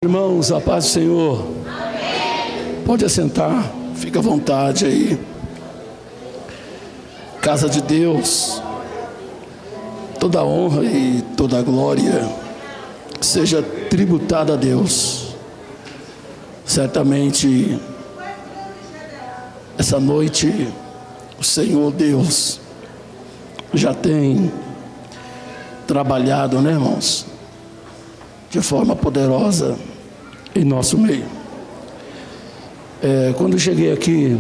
Irmãos, a paz do Senhor. Amém. Pode assentar, fica à vontade aí. Casa de Deus, toda a honra e toda a glória seja tributada a Deus. Certamente, essa noite, o Senhor Deus já tem trabalhado, né, irmãos? De forma poderosa em nosso meio. Quando eu cheguei aqui,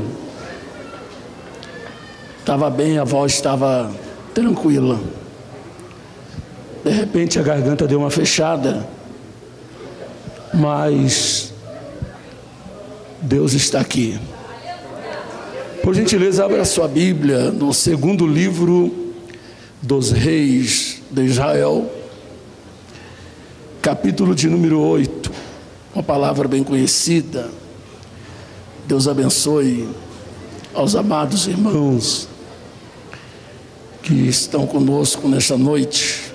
estava bem, a voz estava tranquila. De repente a garganta deu uma fechada, mas Deus está aqui. Por gentileza, abra a sua Bíblia no segundo livro dos Reis de Israel, capítulo de número 8, uma palavra bem conhecida. Deus abençoe aos amados irmãos que estão conosco nesta noite.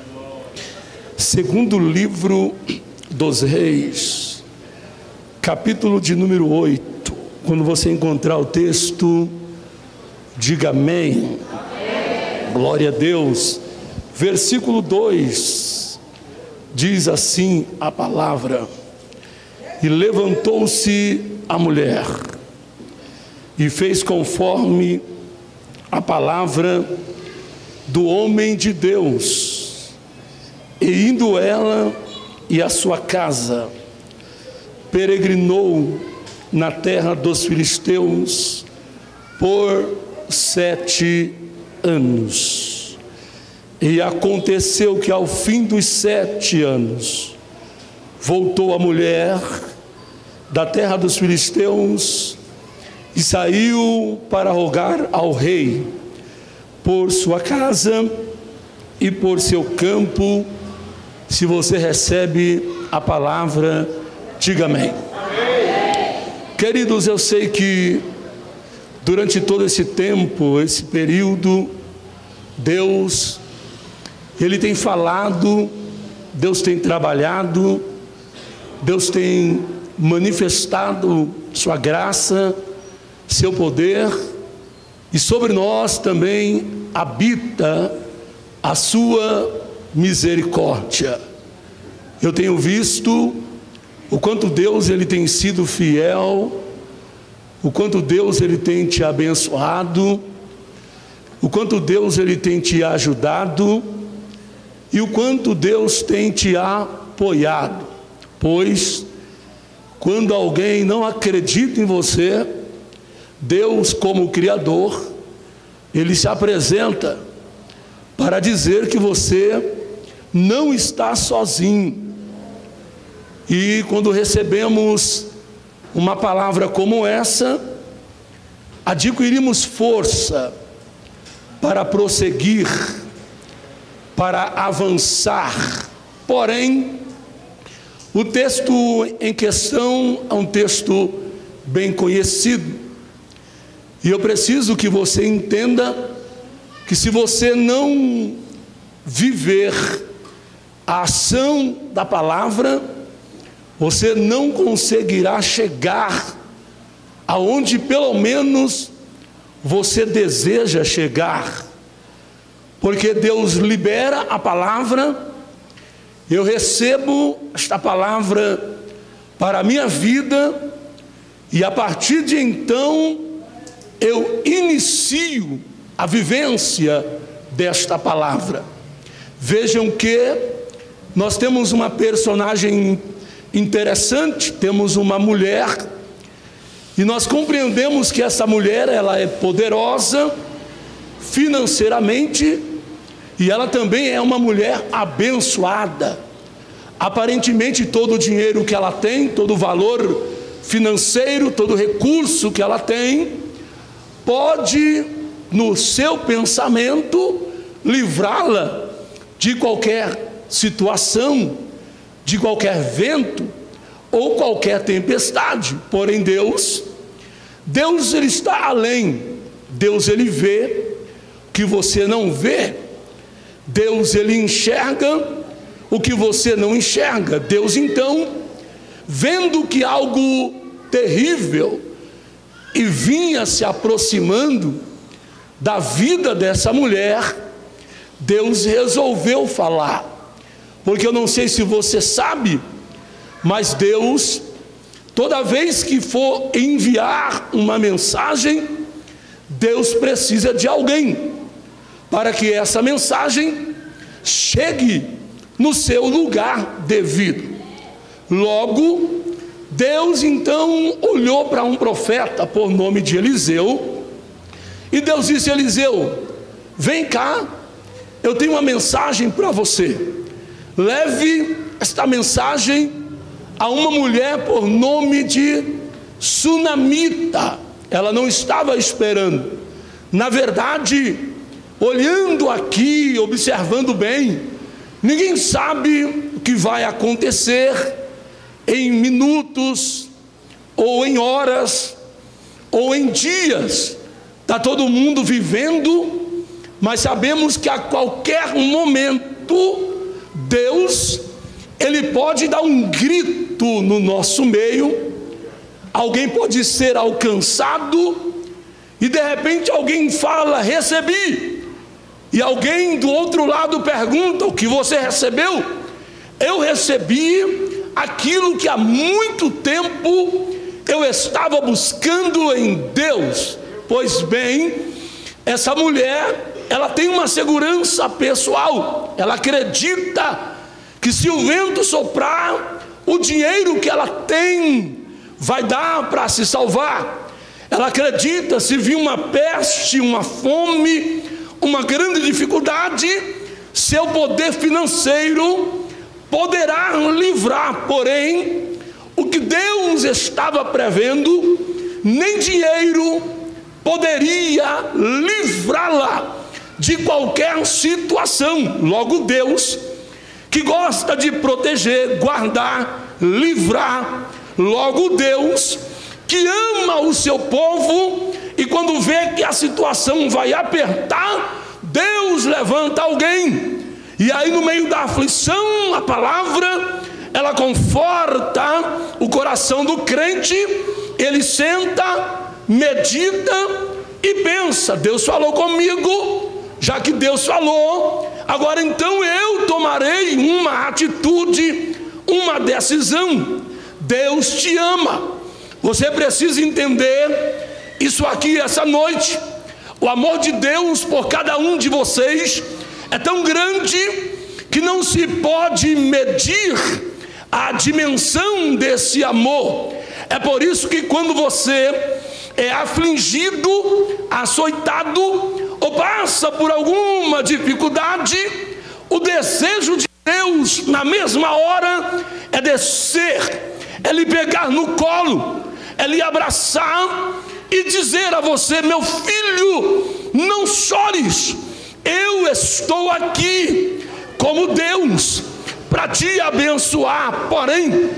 Segundo livro dos Reis, capítulo de número 8. Quando você encontrar o texto, diga amém. Amém. Glória a Deus. Versículo 2. Diz assim a palavra: e levantou-se a mulher e fez conforme a palavra do homem de Deus, e indo ela e a sua casa, peregrinou na terra dos filisteus por 7 anos. E aconteceu que ao fim dos 7 anos, voltou a mulher da terra dos filisteus e saiu para rogar ao rei por sua casa e por seu campo. Se você recebe a palavra, diga amém. Amém. Queridos, eu sei que durante todo esse tempo, esse período, Deus, Ele tem falado, Deus tem trabalhado, Deus tem manifestado sua graça, seu poder, e sobre nós também habita a sua misericórdia. Eu tenho visto o quanto Deus ele tem sido fiel, o quanto Deus ele tem te abençoado, o quanto Deus ele tem te ajudado, e o quanto Deus tem te apoiado. Pois, quando alguém não acredita em você, Deus, como Criador, Ele se apresenta para dizer que você não está sozinho. E quando recebemos uma palavra como essa, adquirimos força para prosseguir, para avançar. Porém, o texto em questão é um texto bem conhecido, e eu preciso que você entenda que se você não viver a ação da palavra, você não conseguirá chegar aonde pelo menos você deseja chegar, porque Deus libera a palavra. Eu recebo esta palavra para a minha vida, e a partir de então eu inicio a vivência desta palavra. Vejam que nós temos uma personagem interessante, temos uma mulher, e nós compreendemos que essa mulher ela é poderosa financeiramente, e ela também é uma mulher abençoada. Aparentemente todo o dinheiro que ela tem, todo o valor financeiro, todo o recurso que ela tem, pode, no seu pensamento, livrá-la de qualquer situação, de qualquer vento ou qualquer tempestade. Porém Deus ele está além. Deus ele vê o que você não vê. Deus ele enxerga o que você não enxerga. Deus então vendo que algo terrível e vinha se aproximando da vida dessa mulher, Deus resolveu falar. Porque eu não sei se você sabe, mas Deus, toda vez que for enviar uma mensagem, Deus precisa de alguém para que essa mensagem chegue no seu lugar devido. Logo, Deus então olhou para um profeta por nome de Eliseu, e Deus disse: Eliseu, vem cá, eu tenho uma mensagem para você. Leve esta mensagem a uma mulher por nome de Sunamita. Ela não estava esperando. Na verdade, olhando aqui, observando bem, ninguém sabe o que vai acontecer em minutos, ou em horas, ou em dias. Está todo mundo vivendo, mas sabemos que a qualquer momento Deus, Ele pode dar um grito no nosso meio. Alguém pode ser alcançado e de repente alguém fala: recebi. E alguém do outro lado pergunta: o que você recebeu? Eu recebi aquilo que há muito tempo eu estava buscando em Deus. Pois bem, essa mulher, ela tem uma segurança pessoal. Ela acredita que se o vento soprar, o dinheiro que ela tem vai dar para se salvar. Ela acredita, se vir uma peste, uma fome, uma grande dificuldade, seu poder financeiro poderá livrar. Porém, o que Deus estava prevendo, nem dinheiro poderia livrá-la de qualquer situação. Logo, Deus, que gosta de proteger, guardar, livrar, logo Deus, que ama o seu povo, e quando vê que a situação vai apertar, Deus levanta alguém. E aí, no meio da aflição, a palavra, ela conforta o coração do crente. Ele senta, medita e pensa: Deus falou comigo. Já que Deus falou, agora então eu tomarei uma atitude, uma decisão. Deus te ama. Você precisa entender isso aqui essa noite. O amor de Deus por cada um de vocês é tão grande que não se pode medir a dimensão desse amor. É por isso que quando você é afligido, açoitado, ou passa por alguma dificuldade, o desejo de Deus na mesma hora é descer, é lhe pegar no colo, é lhe abraçar e dizer a você: meu filho, não chores, eu estou aqui como Deus para te abençoar. Porém,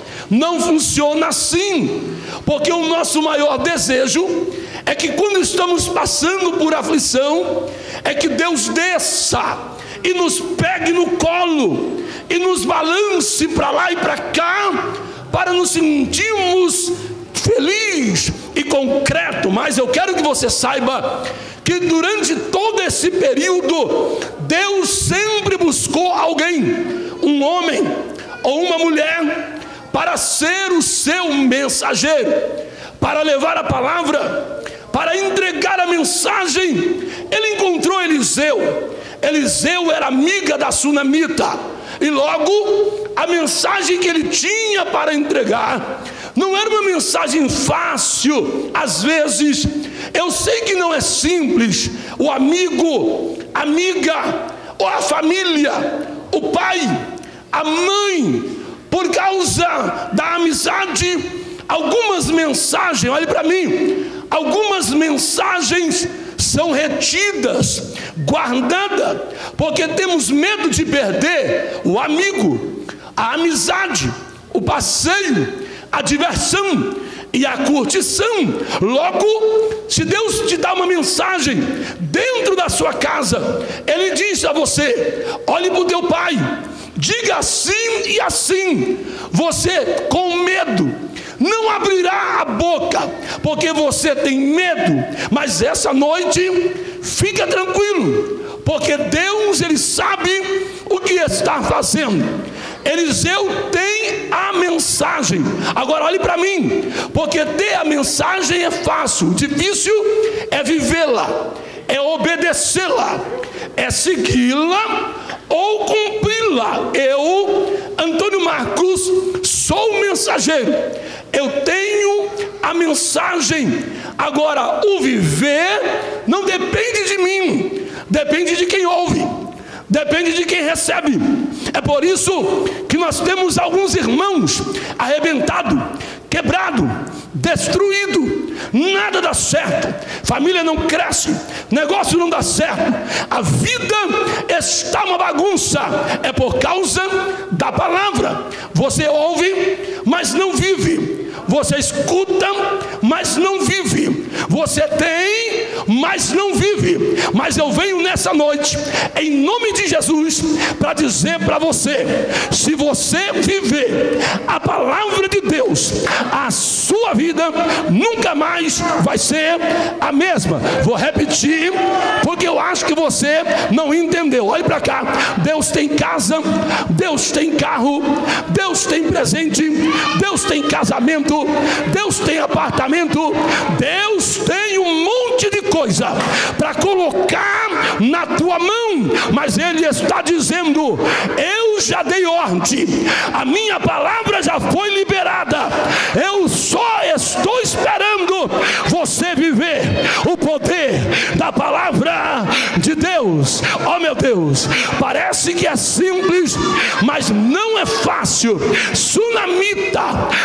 não funciona assim, porque o nosso maior desejo é que quando estamos passando por aflição, é que Deus desça e nos pegue no colo e nos balance para lá e para cá, para nos sentirmos feliz e concreto. Mas eu quero que você saiba que durante todo esse período, Deus sempre buscou alguém, um homem ou uma mulher, para ser o seu mensageiro, para levar a palavra, para entregar a mensagem. Ele encontrou Eliseu. Eliseu era amiga da Sunamita, e logo a mensagem que ele tinha para entregar não era uma mensagem fácil. Às vezes, eu sei que não é simples. O amigo, amiga, ou a família, o pai, a mãe, por causa da amizade, algumas mensagens, olhe para mim, algumas mensagens são retidas, guardadas, porque temos medo de perder o amigo, a amizade, o passeio, a diversão e a curtição. Logo, se Deus te dá uma mensagem dentro da sua casa, Ele diz a você: olhe para o teu pai, diga assim e assim. Você com medo não abrirá a boca, porque você tem medo. Mas essa noite, fica tranquilo, porque Deus, Ele sabe o que está fazendo. Eliseu tem a mensagem. Agora olhe para mim, porque ter a mensagem é fácil, difícil é vivê-la, é obedecê-la, é segui-la ou cumpri-la. Eu, Antônio Marcos, sou o mensageiro, eu tenho a mensagem. Agora, o viver não depende de mim, depende de quem ouve, depende de quem recebe. É por isso que nós temos alguns irmãos arrebentados, quebrado, destruído, nada dá certo, família não cresce, negócio não dá certo, a vida está uma bagunça. É por causa da palavra. Você ouve, mas não vive. Você escuta, mas não vive. Você tem, mas não vive. Mas eu venho nessa noite, em nome de Jesus, para dizer para você: se você viver a palavra de Deus, a sua vida nunca mais vai ser a mesma. Vou repetir, porque eu acho que você não entendeu. Olhe para cá. Deus tem casa, Deus tem carro, Deus tem presente, Deus tem casamento, Deus tem apartamento, Deus tem um monte de coisa para colocar na tua mão. Mas Ele está dizendo: eu já dei ordem, a minha palavra já foi liberada, eu só estou esperando você viver o poder da palavra de Deus. Oh meu Deus, parece que é simples, mas não é fácil. Sunamita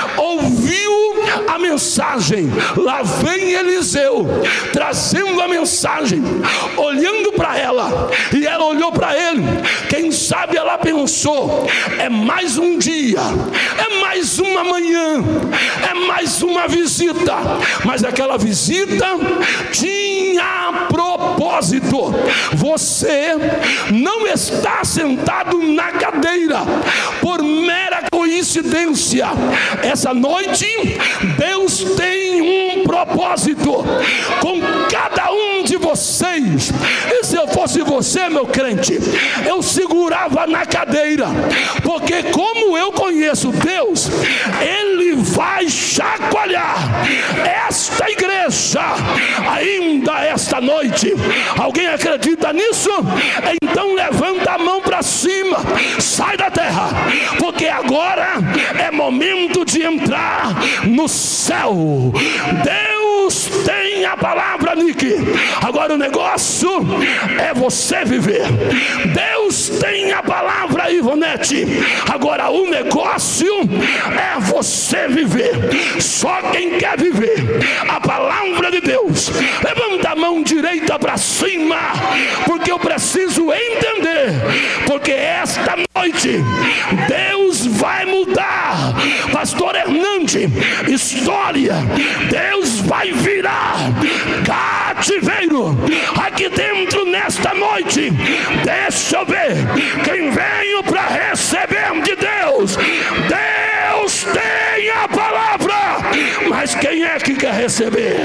ouviu a mensagem, lá vem Eliseu trazendo a mensagem, olhando para ela, e ela olhou para ele. Quem sabe ela pensou: é mais um dia, é mais uma manhã, é mais uma visita. Mas aquela visita tinha propósito. Você não está sentado na cadeira por mera coincidência. Essa noite Deus tem um propósito com cada um de vocês. E se eu fosse você, meu crente, eu segurava na cadeira, porque como eu conheço Deus, Ele vai chacoalhar esta igreja ainda esta noite. Alguém acredita nisso? Então levanta a mão para cima, sai da terra, porque agora é momento de entrar no céu. Deus tem a palavra, Nick. Agora o negócio é você viver. Deus tem a palavra, Ivonete. Agora o negócio é você viver. Só quem quer viver a palavra de Deus, levanta a mão direita para cima, porque eu preciso entender, porque esta noite Deus vai mudar, pastor Hernande, história. Deus vai virar cativeiro aqui dentro nesta noite. Deixa eu ver quem veio para receber de Deus. Deus tem a palavra, mas quem é que quer receber?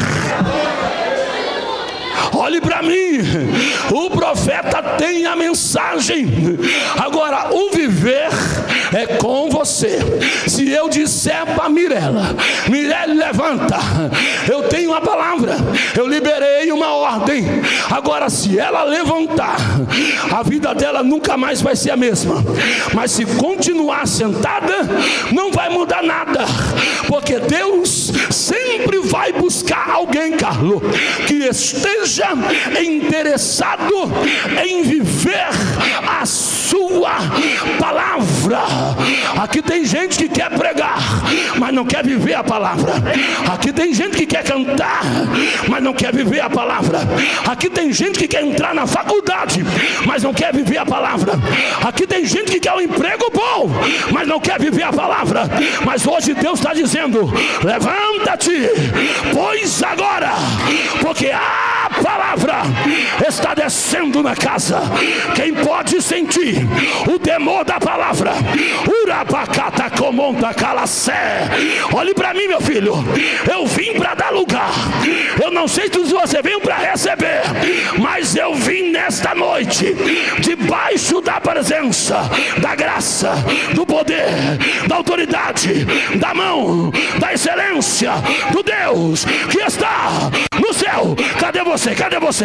Olhe para mim, o profeta tem a mensagem. Agora o viver é com você. Se eu disser para Mirela: Mirela, levanta, eu tenho a palavra, eu liberei uma ordem. Agora se ela levantar, a vida dela nunca mais vai ser a mesma. Mas se continuar sentada, não vai mudar nada, porque Deus sempre vai buscar alguém, Carlos, que esteja interessado em viver a sua palavra. Aqui tem gente que quer pregar, mas não quer viver a palavra. Aqui tem gente que quer cantar, mas não quer viver a palavra. Aqui tem gente que quer entrar na faculdade, mas não quer viver a palavra. Aqui tem gente que quer um emprego bom, mas não quer viver a palavra. Mas hoje Deus está dizendo: levanta-te, pois agora, porque a palavra está descendo na casa. Quem pode sentir o temor da palavra? Urabacata comonta calacé. Olhe para mim, meu filho. Eu vim para dar lugar. Eu não sei se você veio para receber, mas eu vim nesta noite debaixo da presença, da graça, do poder, da autoridade, da mão, da excelência do Deus que está no céu. Cadê você? Cadê você?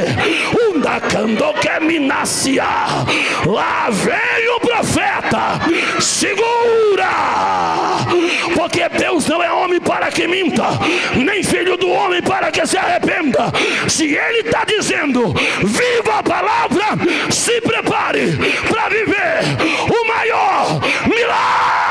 Lá veio o profeta. Segura! Porque Deus não é homem para que minta, nem filho do homem para que se arrependa. Se ele está dizendo, viva a palavra, se prepare para viver o maior milagre.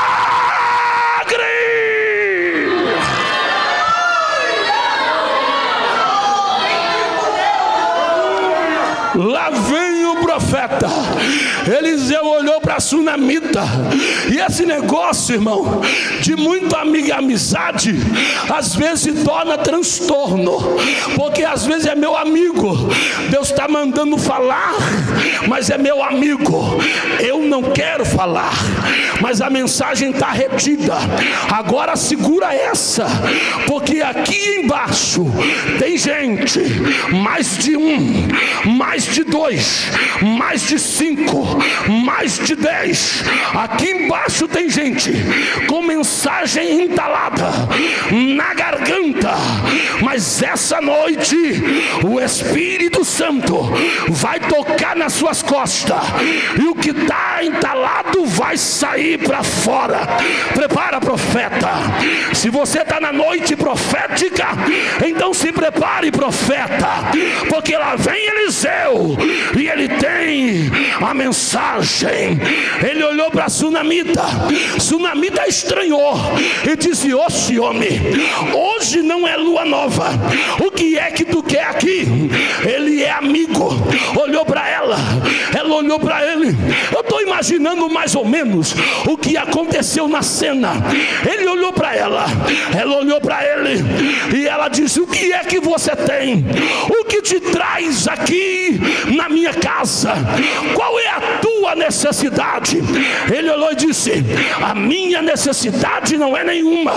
Lá vem o profeta. Eliseu olhou para a sunamita. E esse negócio, irmão, de muito amizade, às vezes se torna transtorno. Porque às vezes é meu amigo. Deus está mandando falar, mas é meu amigo. Eu não quero falar, mas a mensagem está retida. Agora segura essa, porque aqui embaixo tem gente, mais de um, mais de dois, mais de 5, mais de 10. Aqui embaixo tem gente com mensagem entalada na garganta. Mas essa noite o Espírito Santo vai tocar nas suas costas, e o que está entalado vai sair para fora. Prepara, profeta. Se você está na noite profética, então se prepare, profeta, porque lá vem Eliseu e ele tem a mensagem. Ele olhou para a sunamita. Sunamita estranhou e disse: oxe, homem, hoje não é lua nova. O que é que tu quer aqui? Ele é amigo. Olhou para ela, ela olhou para ele. Eu estou imaginando mais ou menos o que aconteceu na cena. Ele olhou para ela, ela olhou para ele, e ela disse: o que é que você tem? O que te traz aqui na minha casa? Qual é a tua necessidade? Ele olhou e disse: a minha necessidade não é nenhuma,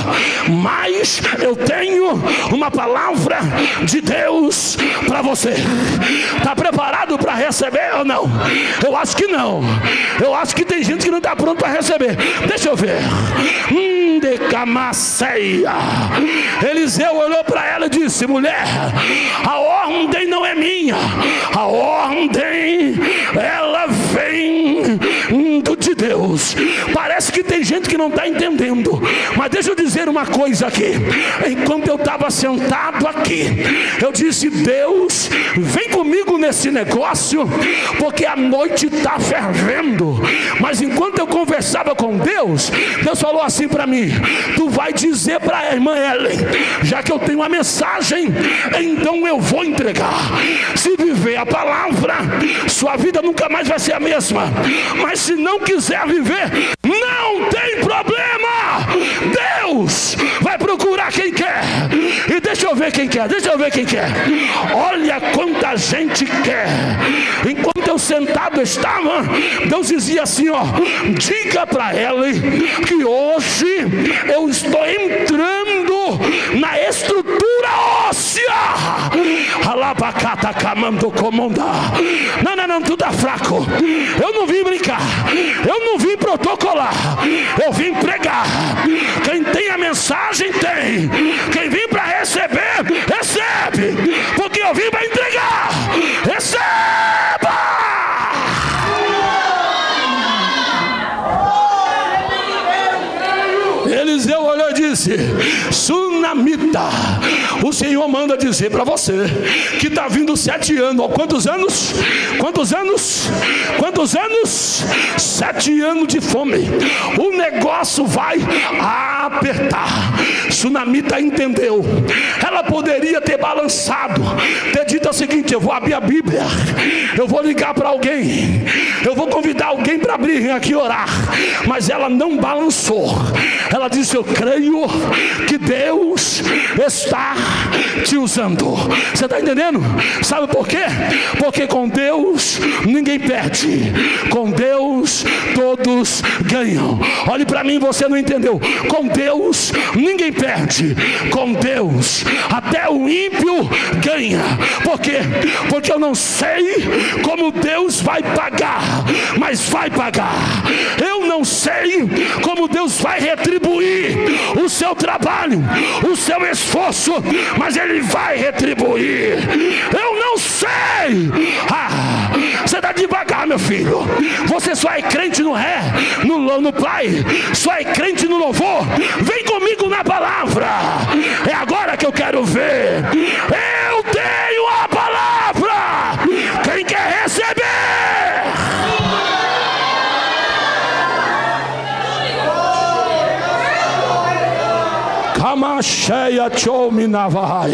mas eu tenho uma palavra de Deus para você. Está preparado para receber ou não? Eu acho que não. Eu acho que tem gente que não está pronto para receber. Deixa eu ver. Decamaceia. Eliseu olhou para ela e disse: mulher, a ordem não é minha, a ordem ela vem de Deus. Parece que tem gente que não está entendendo, mas deixa eu dizer uma coisa aqui. Enquanto eu estava sentado aqui, eu disse: Deus, vem comigo nesse negócio, porque a noite está fervendo. Mas enquanto eu conversava com Deus, Deus falou assim para mim: tu vai dizer para a irmã Ellen, já que eu tenho a mensagem, então eu vou entregar. Se viver a palavra, sua vida nunca mais vai ser a mesma. Mas se não quiser viver, não tem problema. Deus vai procurar quem quer. E deixa eu ver quem quer, deixa eu ver quem quer. Olha quanta gente quer. Enquanto eu sentado estava, Deus dizia assim: ó, diga para ela que hoje eu estou entrando na estrutura óssea. Alabacata camando comanda. Não, tu tá fraco. Eu não vim brincar, eu não vim protocolar, eu vim pregar. Quem tem a mensagem tem. Quem vim para receber, recebe, porque eu vim para entregar. Receba! Eliseu olhou e disse: sunamita, o Senhor manda dizer para você que está vindo 7 anos. Quantos anos? Quantos anos? Quantos anos? 7 anos de fome. O negócio vai apertar. Sunamita entendeu. Ela poderia ter balançado, ter dito o seguinte: eu vou abrir a Bíblia, eu vou ligar para alguém, eu vou convidar alguém para abrir aqui e orar. Mas ela não balançou. Ela disse: eu creio que Deus está te usando. Você está entendendo? Sabe por quê? Porque com Deus ninguém perde, com Deus todos ganham. Olhe para mim, você não entendeu. Com Deus ninguém perde, com Deus até o ímpio ganha. Por quê? Porque eu não sei como Deus vai pagar, mas vai pagar. Eu não sei como Deus vai retribuir o seu trabalho, o seu esforço, mas Ele vai retribuir. Eu não sei. Você está devagar, meu filho. Você só é crente no ré, no pai, só é crente no louvor. Vem comigo na palavra. É agora que eu quero ver. Eu tenho a palavra. Quem quer receber? Kamacheia chominavai.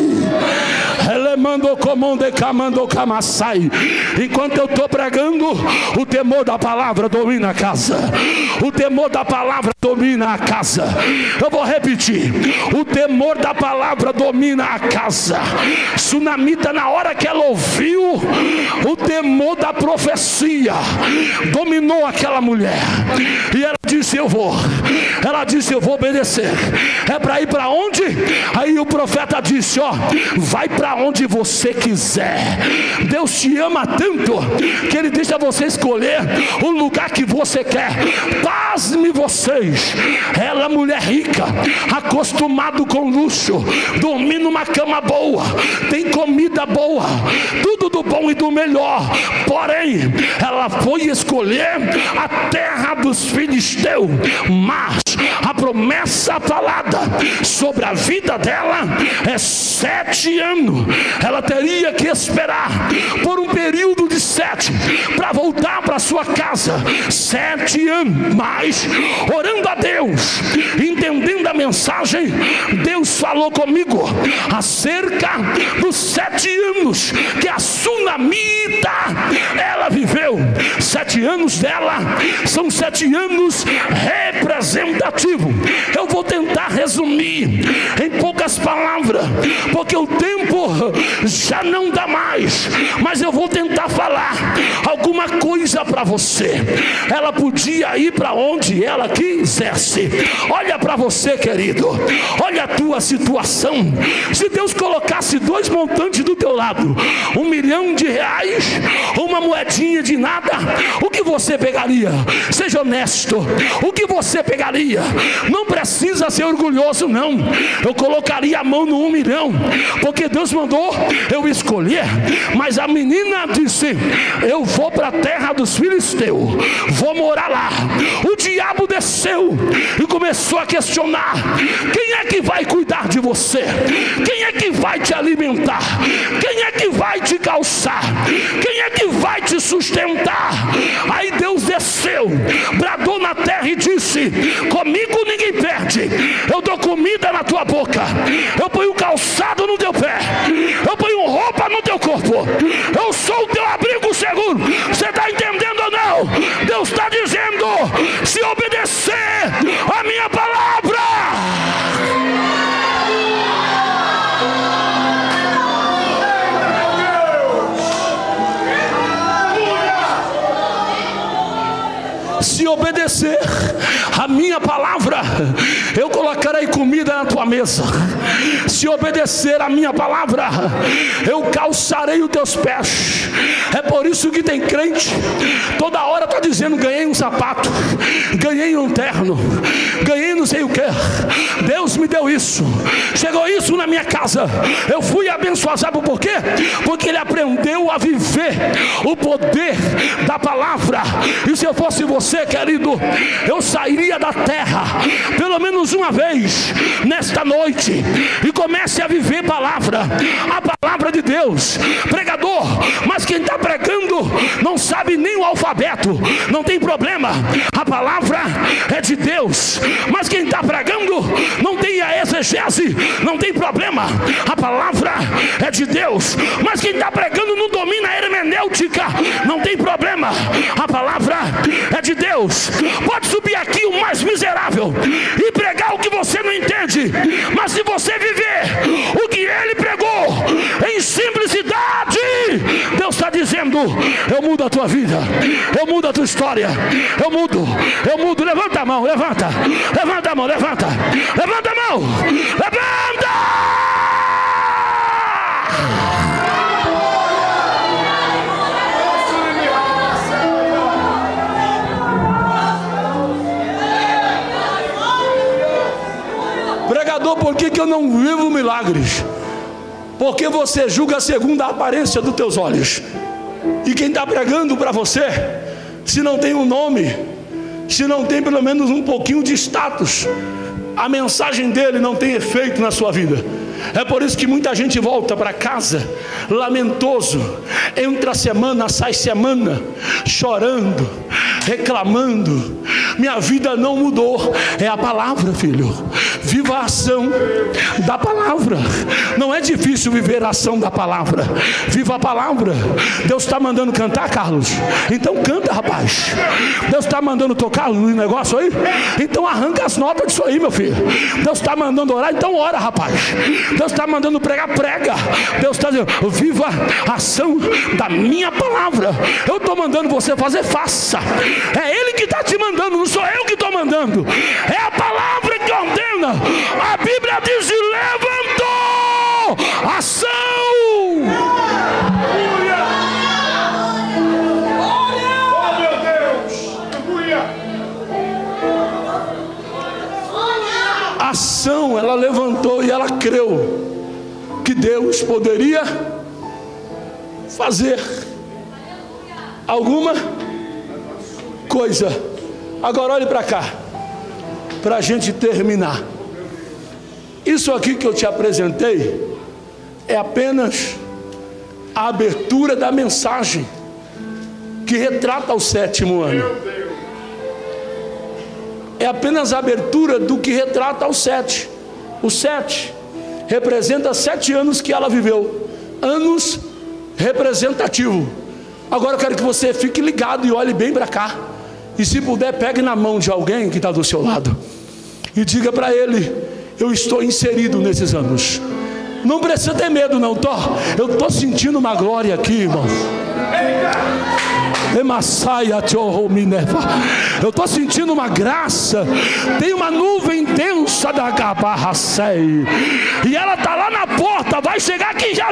Enquanto eu estou pregando, o temor da palavra domina a casa. O temor da palavra domina a casa. Eu vou repetir: o temor da palavra domina a casa. Sunamita, na hora que ela ouviu, o temor da profecia dominou aquela mulher. E ela disse: eu vou. Ela disse: eu vou obedecer. É para ir para onde? Aí o profeta disse: ó, vai para onde você quiser. Deus te ama tanto que Ele deixa você escolher o lugar que você quer. Pasme vocês. Ela, mulher rica, acostumado com luxo, dormir numa cama boa, tem comida boa, tudo do bom e do melhor. Porém, ela foi escolher a terra dos filisteus. Mas a promessa falada sobre a vida dela é 7 anos. Ela teria que esperar por um período de 7 para voltar para sua casa. 7 anos. Mas orando a Deus, entendendo a mensagem, Deus falou comigo acerca dos 7 anos que a Sunamita ela viveu. 7 anos dela são 7 anos representativos. Eu vou tentar resumir em poucas palavras, porque o tempo já não dá mais, mas eu vou tentar falar alguma coisa para você. Ela podia ir para onde ela quisesse. Olha para você, querido, olha a tua situação. Se Deus colocasse 2 montantes do teu lado, R$1 milhão, uma moedinha de nada, o que você pegaria? Seja honesto. O que você pegaria? Não precisa ser orgulhoso, não. Eu colocaria a mão no 1 milhão, porque Deus mandou eu escolher. Mas a menina disse: eu vou para a terra dos filisteus, vou morar lá. O diabo desceu e começou a questionar: quem é que vai cuidar de você? Quem é que vai te alimentar? Quem é que vai te calçar? Quem é que vai te sustentar? Aí Deus desceu, bradou na terra e disse: comigo ninguém perde. Eu dou comida na tua boca, eu ponho calçado no teu pé, eu ponho roupa no teu corpo, eu sou o teu abrigo seguro. Você está entendendo ou não? Deus está dizendo: se obedecer a minha palavra, se obedecer a minha palavra, eu colocarei comida na tua mesa. Se obedecer a minha palavra, eu calçarei os teus pés. É por isso que tem crente toda hora está dizendo: ganhei um sapato, ganhei um terno, ganhei não sei o que, Deus me deu isso, chegou isso na minha casa, eu fui abençoado. Sabe por quê? Porque ele aprendeu a viver o poder da palavra. E se eu fosse você, querido, eu sairia da terra pelo menos uma vez nesta noite e comece a viver a palavra de Deus. Pregador, mas quem está pregando não sabe nem o alfabeto, não tem problema, a palavra é de Deus. Mas quem está pregando não tem a exegese, não tem problema, a palavra é de Deus. Mas quem está pregando não domina a hermenêutica, não tem problema, a palavra é de Deus. Pode subir aqui o mais miserável e pregar o que você não entende, mas se você viver o que ele pregou em simplicidade, Deus está dizendo: eu mudo a tua vida, eu mudo a tua história, eu mudo. Levanta a mão, levanta a mão, levanta a mão, levanta. Pregador, por que eu não vivo milagres? Porque você julga segundo a aparência dos teus olhos. E quem está pregando para você, se não tem um nome, se não tem pelo menos um pouquinho de status, a mensagem dele não tem efeito na sua vida. É por isso que muita gente volta para casa lamentoso, entra semana, sai semana, chorando, reclamando. Minha vida não mudou. É a palavra, filho. Viva a ação da palavra. Não é difícil viver a ação da palavra. Viva a palavra. Deus está mandando cantar, Carlos? Então canta, rapaz. Deus está mandando tocar no negócio aí? Então arranca as notas disso aí, meu filho. Deus está mandando orar? Então ora, rapaz. Deus está mandando pregar, prega. Deus está dizendo: viva a ação da minha palavra. Eu estou mandando você fazer, faça. É Ele que está te mandando, não sou eu que estou mandando. É a palavra que ordena. A Bíblia diz: levantou ação. Oh meu Deus, A ação, ela levantou e ela creu que Deus poderia fazer alguma coisa. Agora olhe para cá, para a gente terminar. Isso aqui que eu te apresentei é apenas a abertura da mensagem que retrata o 7º ano. É apenas a abertura do que retrata o 7. O 7 representa 7 anos que ela viveu, anos representativo. Agora eu quero que você fique ligado e olhe bem para cá. E se puder, pegue na mão de alguém que está do seu lado e diga para ele: eu estou inserido nesses anos. Não precisa ter medo não, eu estou sentindo uma glória aqui, irmão. Eu estou sentindo uma graça. Tem uma nuvem densa da Gabarracei, e ela está lá na porta, vai chegar aqui já.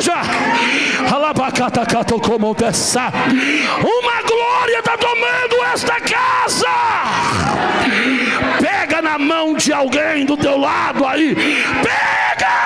Uma glória está tomando esta casa. Pega na mão de alguém do teu lado aí. Pega!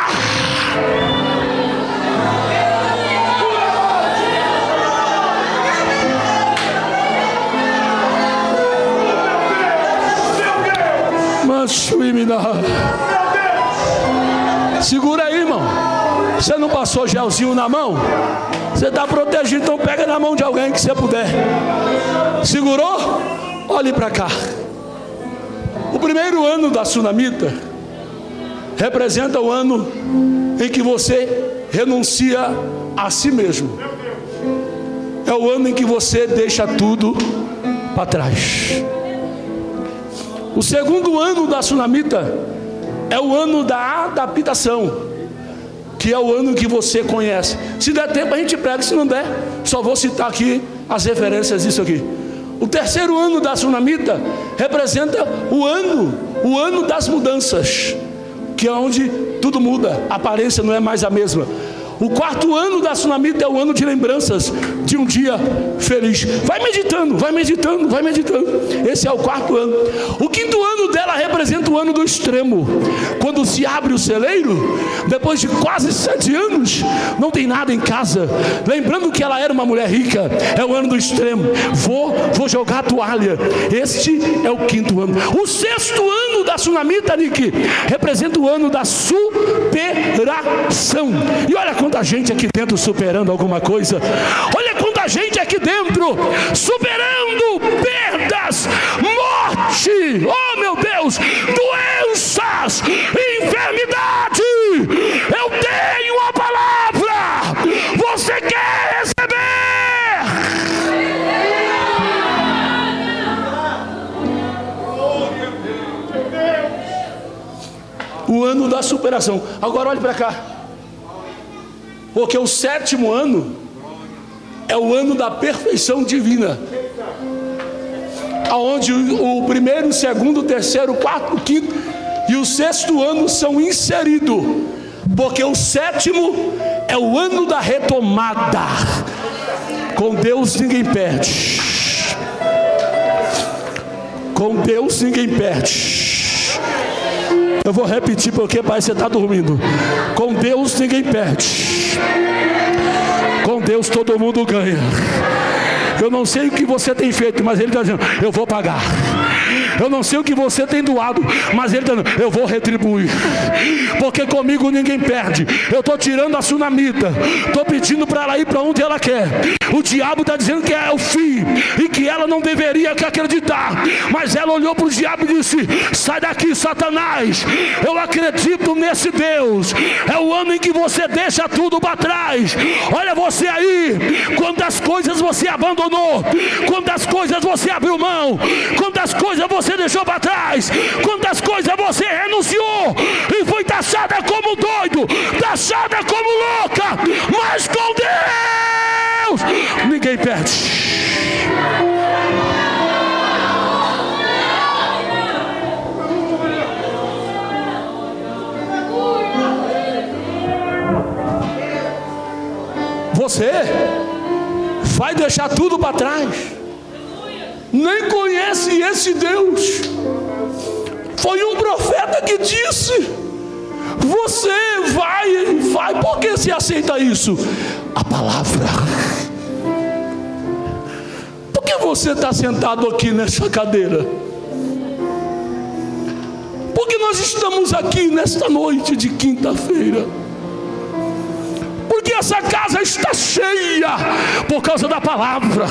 Segura aí, irmão. Você não passou gelzinho na mão? Você está protegido, então pega na mão de alguém que você puder. Segurou? Olhe para cá. O primeiro ano da Sunamita representa o ano em que você renuncia a si mesmo. É o ano em que você deixa tudo para trás. O segundo ano da Sunamita é o ano da adaptação, que é o ano que você conhece. Se der tempo a gente prega, se não der, só vou citar aqui as referências disso aqui. O terceiro ano da Sunamita representa o ano das mudanças, que é onde tudo muda, a aparência não é mais a mesma. O quarto ano da Sunamita é o ano de lembranças de um dia feliz. Vai meditando, vai meditando, vai meditando. Esse é o quarto ano. O quinto ano dela representa o ano do extremo. Quando se abre o celeiro, depois de quase 7 anos, não tem nada em casa. Lembrando que ela era uma mulher rica, é o ano do extremo. Vou jogar a toalha. Este é o quinto ano. O sexto ano da Sunamita, Nick, representa o ano da superação. E olha quanta gente aqui dentro superando alguma coisa. Olha quanta gente aqui dentro superando perdas, trevas, morte, oh meu Deus, doenças, enfermidade. Eu tenho a palavra. Você quer receber? O ano da superação. Agora olhe para cá, porque o 7º ano é o ano da perfeição divina, aonde o 1º, 2º, 3º, 4º, 5º e o 6º ano são inseridos, porque o 7º é o ano da retomada. Com Deus ninguém perde. Com Deus ninguém perde. Eu vou repetir porque parece que você está dormindo. Com Deus ninguém perde. Com Deus todo mundo ganha. Eu não sei o que você tem feito, mas Ele está dizendo, eu vou pagar. Eu não sei o que você tem doado, mas Ele está dizendo, eu vou retribuir. Porque comigo ninguém perde. Eu estou tirando a sunamita, estou pedindo para ela ir para onde ela quer. O diabo está dizendo que é o fim e que ela não deveria acreditar, mas ela olhou para o diabo e disse, sai daqui, Satanás. Eu acredito nesse Deus. É o ano em que você deixa tudo para trás. Olha você aí, quantas coisas você abandonou, quantas coisas você abriu mão, quantas coisas você deixou para trás, quantas coisas você renunciou e foi taxada como doido, taxada como louca, mas com Deus ninguém perde. Você vai deixar tudo para trás. Nem conhece esse Deus. Foi um profeta que disse: você vai, por que se aceita isso? A palavra. Por que você está sentado aqui nessa cadeira? Por que nós estamos aqui nesta noite de quinta-feira? Porque essa casa está cheia por causa da palavra.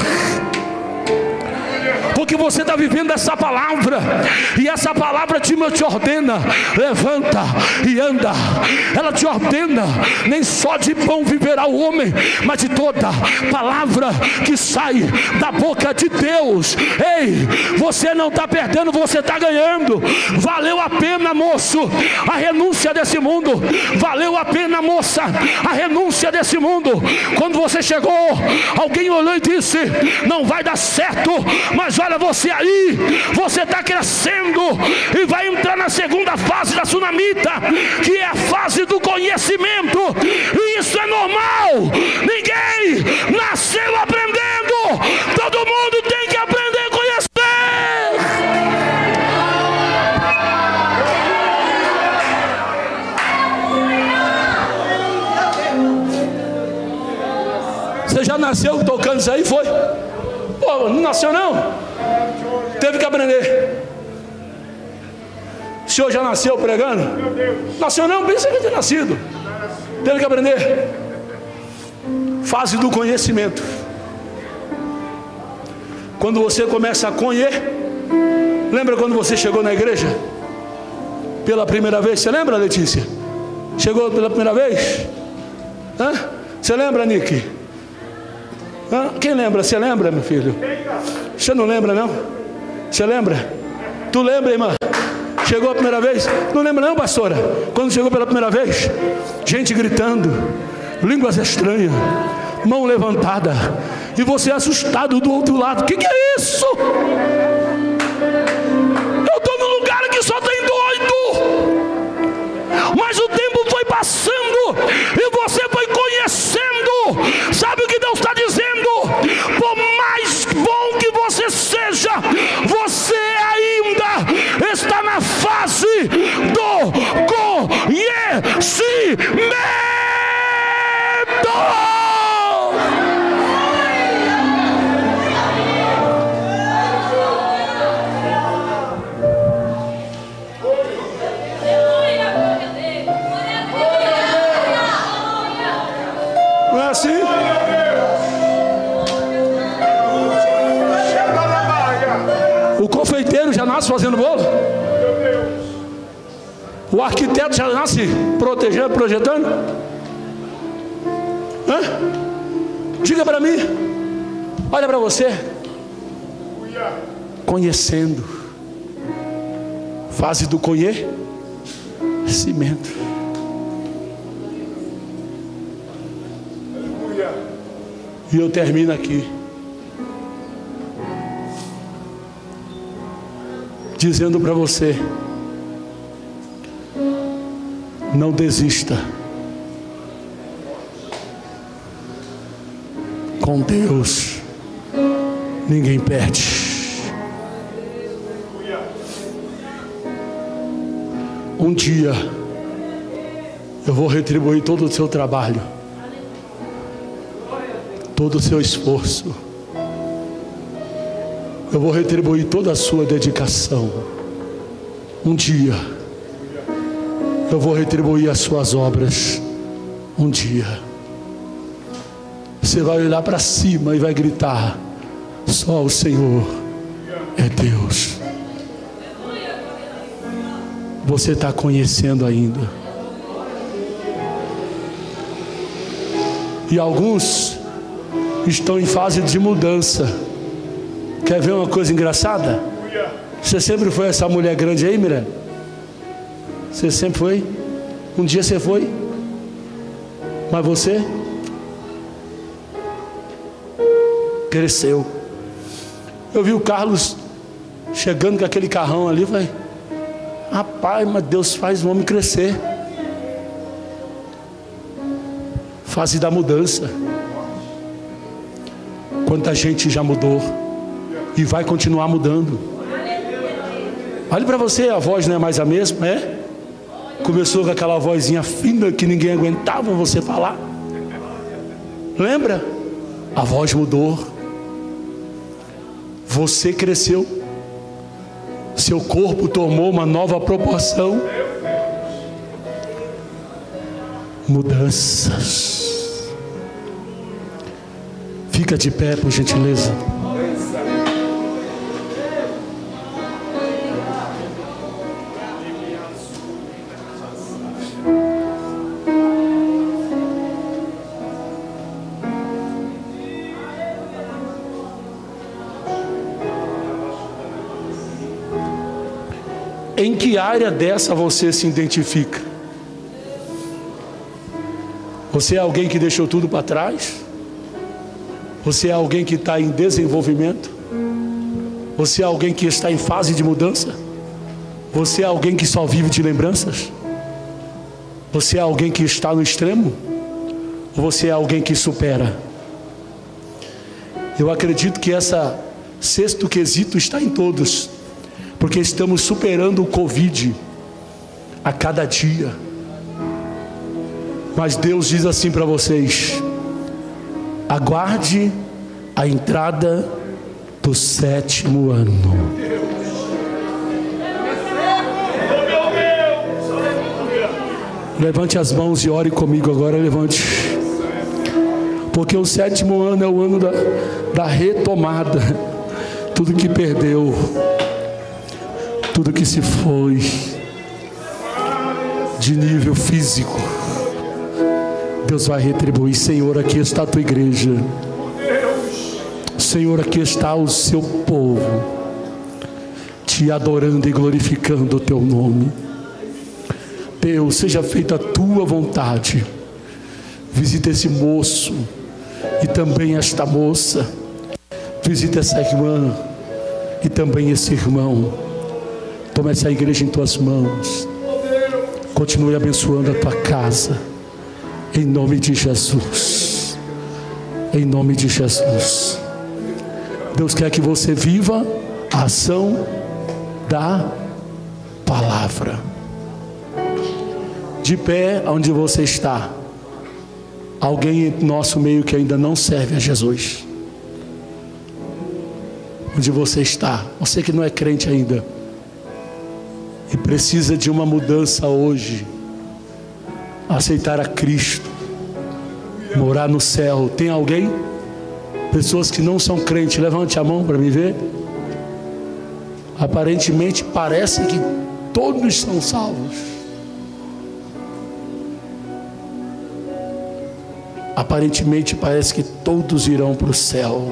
Porque você está vivendo essa palavra, e essa palavra te ordena, levanta e anda. Ela te ordena, nem só de pão viverá o homem, mas de toda palavra que sai da boca de Deus. Ei, você não está perdendo, você está ganhando. Valeu a pena, moço, a renúncia desse mundo. Valeu a pena, moça, a renúncia desse mundo. Quando você chegou, alguém olhou e disse: não vai dar certo. Mas olha você aí, você está crescendo e vai entrar na segunda fase da sunamita, que é a fase do conhecimento. E isso é normal. Ninguém nasceu aprendendo. Todo mundo tem que aprender a conhecer. Você já nasceu tocando isso aí, foi? Pô, não nasceu não? Teve que aprender. O senhor já nasceu pregando? Nasceu não? Pensa que tinha nascido. Teve que aprender. Fase do conhecimento. Quando você começa a conhecer. Lembra quando você chegou na igreja? Pela primeira vez? Você lembra, Letícia? Chegou pela primeira vez? Hã? Você lembra, Nick? Hã? Quem lembra? Você lembra, meu filho? Você não lembra, não? Você lembra? Tu lembra, irmã? Chegou a primeira vez? Não lembra não, pastora? Quando chegou pela primeira vez? Gente gritando, línguas estranhas, mão levantada, e você assustado do outro lado. O que é isso? Eu estou num lugar que só tem doido. Mas o tempo foi passando e você foi conhecendo. Sabe o que Deus está dizendo? Por mais bom que você seja, você ainda está na fase do conhecimento. Não é assim? nasce fazendo bolo? O arquiteto já nasce protegendo, projetando? Hã? Diga para mim. Olha para você. Conhecendo. Fase do conhecimento. E eu termino aqui dizendo para você: não desista. Com Deus ninguém perde. Um dia eu vou retribuir todo o seu trabalho, todo o seu esforço. Eu vou retribuir toda a sua dedicação. Um dia eu vou retribuir as suas obras. Um dia você vai olhar para cima e vai gritar: só o Senhor é Deus. Você está conhecendo ainda. E alguns estão em fase de mudança. Quer ver uma coisa engraçada? Você sempre foi essa mulher grande aí, Miranda? Você sempre foi? Um dia você foi? Mas você cresceu. Eu vi o Carlos chegando com aquele carrão ali, falei: rapaz, mas Deus faz o homem crescer. Fase da mudança. Quanta gente já mudou e vai continuar mudando. Olha para você, a voz não é mais a mesma, é? Começou com aquela vozinha fina que ninguém aguentava você falar. Lembra? A voz mudou. Você cresceu. Seu corpo tomou uma nova proporção. Mudanças. Fica de pé, por gentileza. Em que área dessa você se identifica? Você é alguém que deixou tudo para trás? Você é alguém que está em desenvolvimento? Você é alguém que está em fase de mudança? Você é alguém que só vive de lembranças? Você é alguém que está no extremo? Ou você é alguém que supera? Eu acredito que essa sexto quesito está em todos, porque estamos superando o Covid a cada dia. Mas Deus diz assim para vocês: aguarde a entrada do 7º ano. Levante as mãos e ore comigo agora. Levante. Porque o 7º ano é o ano da retomada. Tudo que perdeu, tudo que se foi de nível físico, Deus vai retribuir. Senhor, aqui está a tua igreja. Senhor, aqui está o seu povo, te adorando e glorificando o teu nome. Deus, seja feita a tua vontade. Visita esse moço e também esta moça. Visita essa irmã e também esse irmão. Toma essa igreja em tuas mãos. Continue abençoando a tua casa. Em nome de Jesus. Em nome de Jesus. Deus quer que você viva a ação da palavra. De pé onde você está. Alguém em nosso meio que ainda não serve a Jesus. Onde você está. Você que não é crente ainda e precisa de uma mudança hoje. Aceitar a Cristo, morar no céu. Tem alguém? Pessoas que não são crentes, levante a mão para me ver. Aparentemente parece que todos são salvos. Aparentemente parece que todos irão para o céu.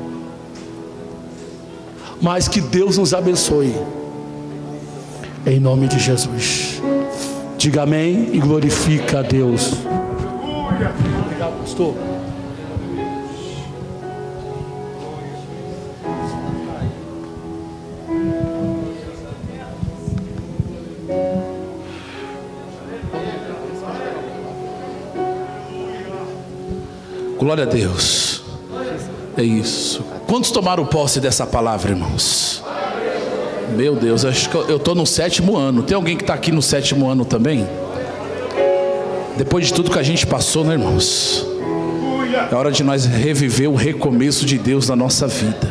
Mas que Deus nos abençoe. Em nome de Jesus. Diga amém e glorifica a Deus. Obrigado, pastor. Glória a Deus. É isso. Quantos tomaram posse dessa palavra, irmãos? Meu Deus, acho que eu estou no 7º ano. Tem alguém que está aqui no 7º ano também? Depois de tudo que a gente passou, né, irmãos? É hora de nós reviver o recomeço de Deus na nossa vida.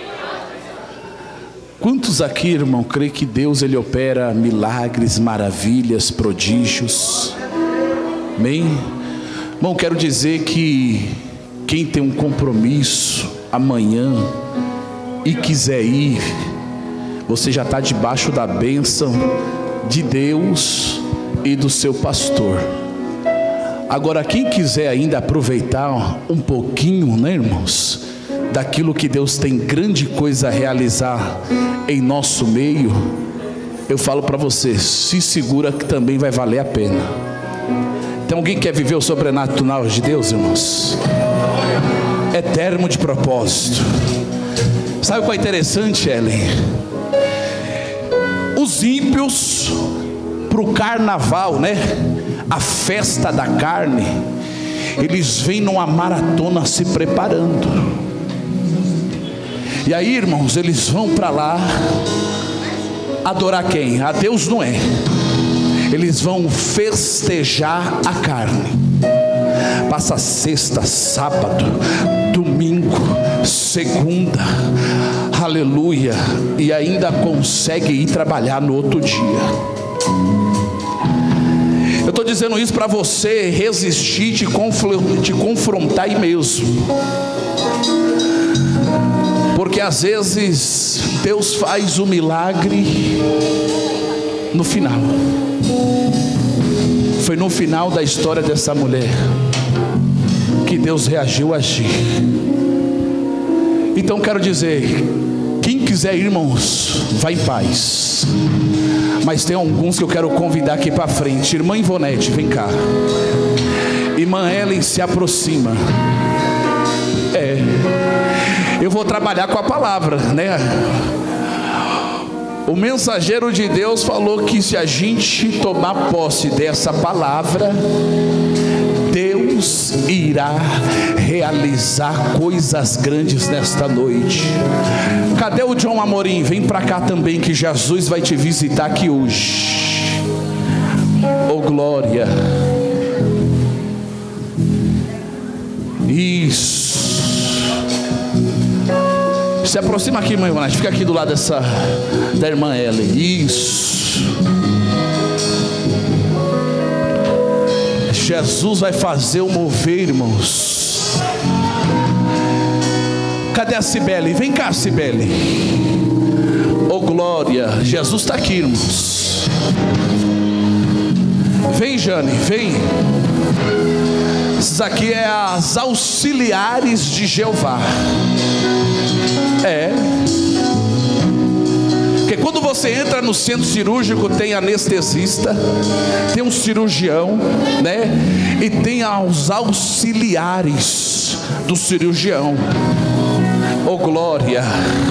Quantos aqui, irmão, creem que Deus ele opera milagres, maravilhas, prodígios? Amém? Bom, quero dizer que quem tem um compromisso amanhã e quiser ir, você já está debaixo da bênção de Deus e do seu pastor. Agora, quem quiser ainda aproveitar um pouquinho, né, irmãos, daquilo que Deus tem grande coisa a realizar em nosso meio, eu falo para você, se segura que também vai valer a pena. Tem alguém que quer viver o sobrenatural de Deus, irmãos? É termo de propósito. Sabe qual é interessante, Ellen? Os ímpios, para o carnaval, né? A festa da carne, eles vêm numa maratona se preparando. E aí, irmãos, eles vão para lá adorar quem? A Deus não é. Eles vão festejar a carne. Passa sexta, sábado, domingo, segunda, aleluia, e ainda consegue ir trabalhar no outro dia. Eu estou dizendo isso para você resistir, te confrontar aí mesmo. Porque às vezes Deus faz o milagre no final. Foi no final da história dessa mulher que Deus reagiu a agir. Então quero dizer, quem quiser ir, irmãos, vá em paz. Mas tem alguns que eu quero convidar aqui para frente. Irmã Ivonete, vem cá. Irmã Ellen, se aproxima. Eu vou trabalhar com a palavra, né? O mensageiro de Deus falou que se a gente tomar posse dessa palavra, Deus irá realizar coisas grandes nesta noite. Cadê o John Amorim? Vem para cá também, que Jesus vai te visitar aqui hoje. Oh glória. Isso. Se aproxima aqui, irmã Ivonete. Fica aqui do lado da irmã Ellen. Isso. Jesus vai fazer o mover, irmãos. Cadê a Cibele? Vem cá, Cibele. Oh glória. Jesus está aqui, irmãos. Vem, Jane, vem. Essas aqui é as auxiliares de Jeová. Porque quando você entra no centro cirúrgico, tem anestesista, tem um cirurgião, né? E tem os auxiliares do cirurgião. Oh glória.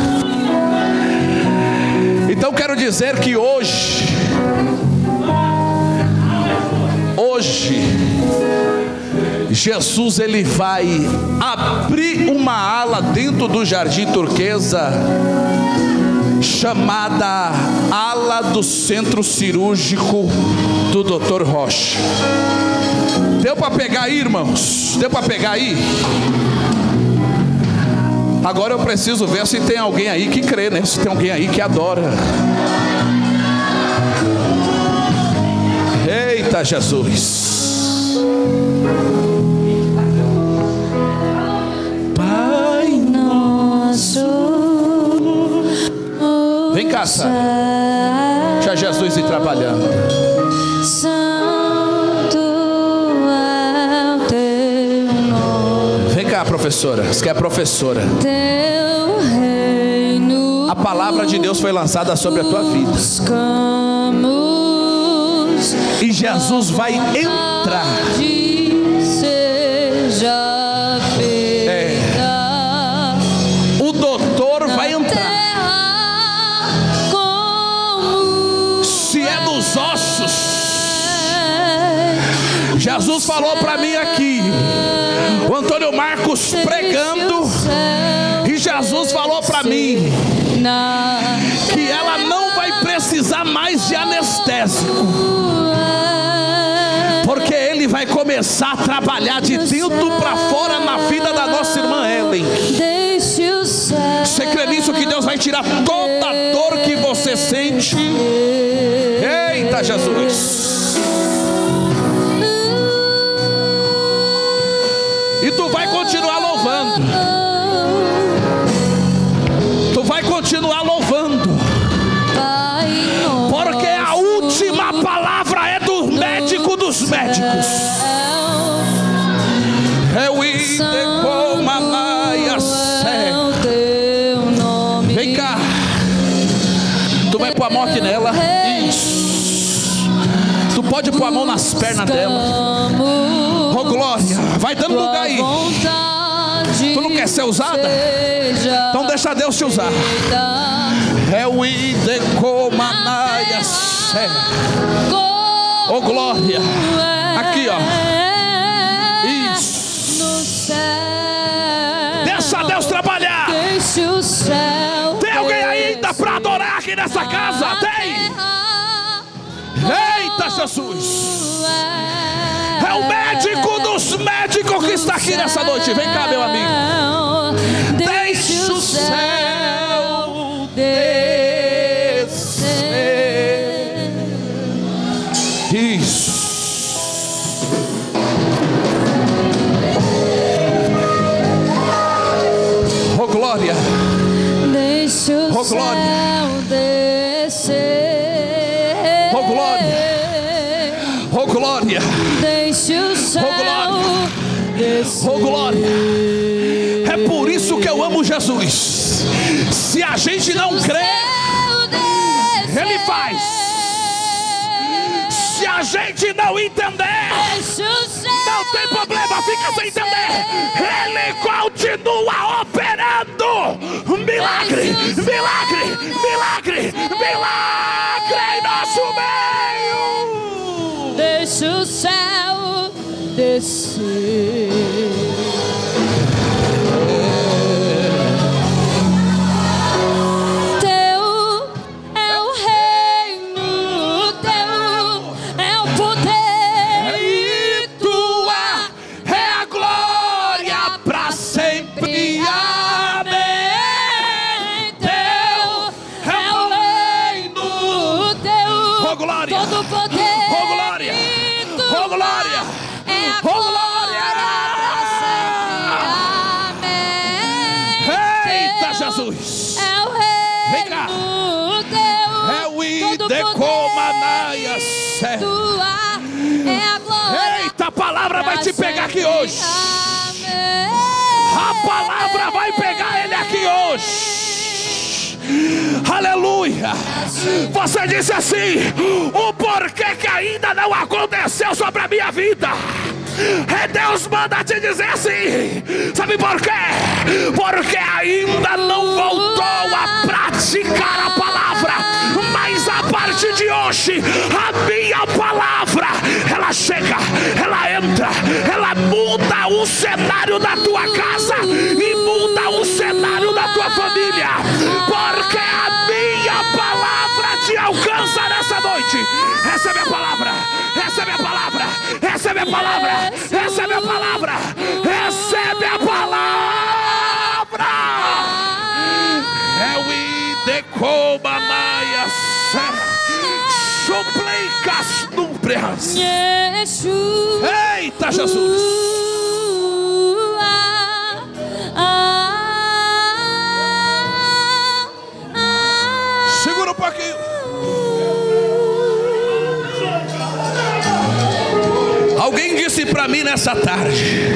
Então quero dizer que hoje Jesus ele vai abrir uma ala dentro do Jardim Turquesa, chamada ala do centro cirúrgico do Dr. Rocha. Deu para pegar aí, irmãos? Deu para pegar aí? Agora eu preciso ver se tem alguém aí que crê, né? Se tem alguém aí que adora. Eita Jesus. cá, Sara. Já Jesus ir trabalhando. Santo é o teu nome. Vem cá, professora. Você que é a professora. Teu reino. A palavra de Deus foi lançada sobre a tua vida. E Jesus vai entrar. Seja feita. O doutor vai entrar. Se é dos ossos. Jesus falou para mim aqui. O Antônio Marcos pregando. E Jesus falou para mim que ela não vai precisar mais de anestésico, porque ele vai começar a trabalhar de dentro para fora na vida da nossa irmã Ellen. Você crê nisso, que Deus vai tirar toda a dor que você sente? Eita Jesus! E tu vai continuar louvando. Tu vai continuar louvando. Porque a última palavra é do médico dos médicos. É o Vem cá. Tu vai pôr a mão aqui nela. Isso. Tu pode pôr a mão nas pernas dela. Oh glória. Vai dando lugar aí. Tu não quer ser usada? Então deixa Deus te usar. É o Idecomanaya. Oh glória. Aqui ó. Isso. Deixa Deus trabalhar. Tem alguém ainda para adorar aqui nessa casa? Tem. Eita Jesus. É o médico dos médicos que está aqui nessa noite. Vem cá, meu amigo. Deixa o céu descer. Isso. Oh glória. Deixa o Oh glória. céu descer. Oh glória. Oh glória. Deixa o céu descer. Oh glória. É por isso que eu amo Jesus. Se a gente não crê, Ele faz. Se a gente não entender, não tem problema, fica sem entender. Ele continua operando. Milagre, milagre, milagre, milagre em nosso meio. Deixa o céu descer. Teu é o reino, teu é o poder, E tua é a glória para sempre. Amém. Teu é o reino. teu Oh glória. todo poder. Oh glória. Oh glória. É a Oh glória. Eita Jesus. É o Vem cá. reino teu. É o Idecomanaya. Tua é a glória. Eita, a palavra vai te pegar aqui hoje. Amém. A palavra vai pegar ele aqui hoje. Aleluia. Você disse assim: o porquê que ainda não aconteceu sobre a minha vida. Deus manda te dizer assim. Sabe por quê? Porque ainda não voltou a praticar a palavra. Mas a partir de hoje, a minha palavra, ela chega, ela entra, ela muda o cenário da tua casa e muda o cenário da tua família. Porque a minha palavra te alcança nessa noite. Recebe a palavra, recebe a palavra, recebe a palavra, recebe a palavra, recebe a palavra. É o Idecomanaya. Suplicas númbrias. Eita Jesus. Segura um Alguém disse para mim nessa tarde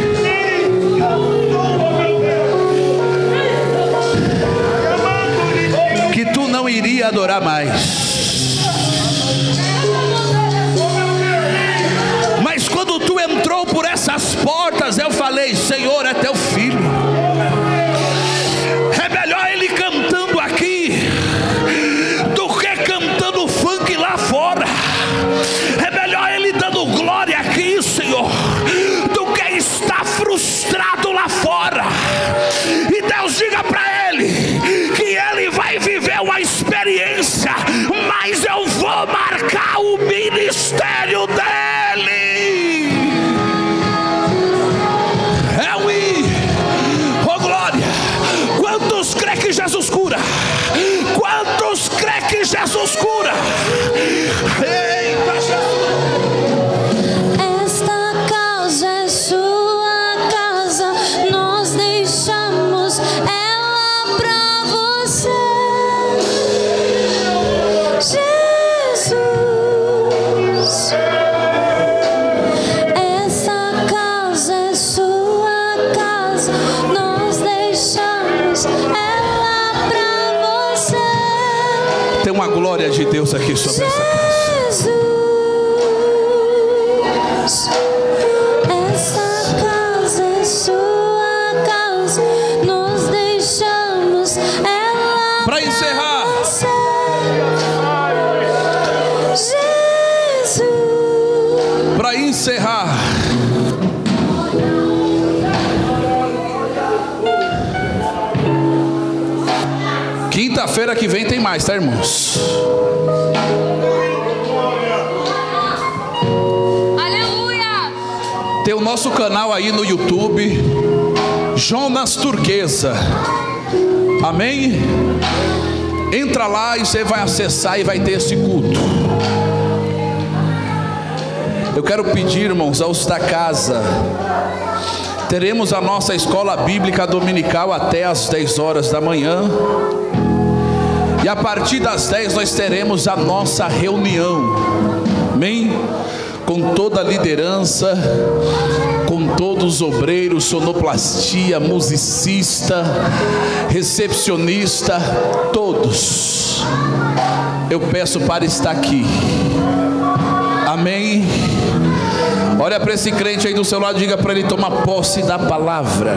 que tu não iria adorar mais. Mas quando tu entrou por essas portas, eu falei: Senhor, é teu filho. É melhor ele cantando aqui do que cantando funk lá fora. É melhor ele dando glória aqui, Senhor, do que estar frustrado lá fora. E Deus diga para ele que ele vai viver uma experiência, mas eu vou marcar o ministério dele. Oh glória! Quantos crê que Jesus cura? Quantos crê que Jesus cura? Eita Jesus! Esta casa é sua casa, nós deixamos ela pra você. Jesus, essa casa é sua casa, nós deixamos ela pra você. Tem uma glória de Deus aqui sobre essa casa. Jesus, essa casa é sua casa, nós deixamos ela Para encerrar, Jesus. para encerrar, quinta-feira que vem tem mais, tá, irmãos? Aleluia! Tem o nosso canal aí no YouTube, Jonas Turquesa. Amém? Entra lá e você vai acessar e vai ter esse culto. Eu quero pedir, irmãos, aos da casa, teremos a nossa escola bíblica dominical até às 10 horas da manhã. E a partir das 10 nós teremos a nossa reunião. Amém? Com toda a liderança, com todos os obreiros, sonoplastia, musicista, recepcionista, todos. Eu peço para estar aqui. Amém? Olha para esse crente aí do seu lado, diga para ele tomar posse da palavra.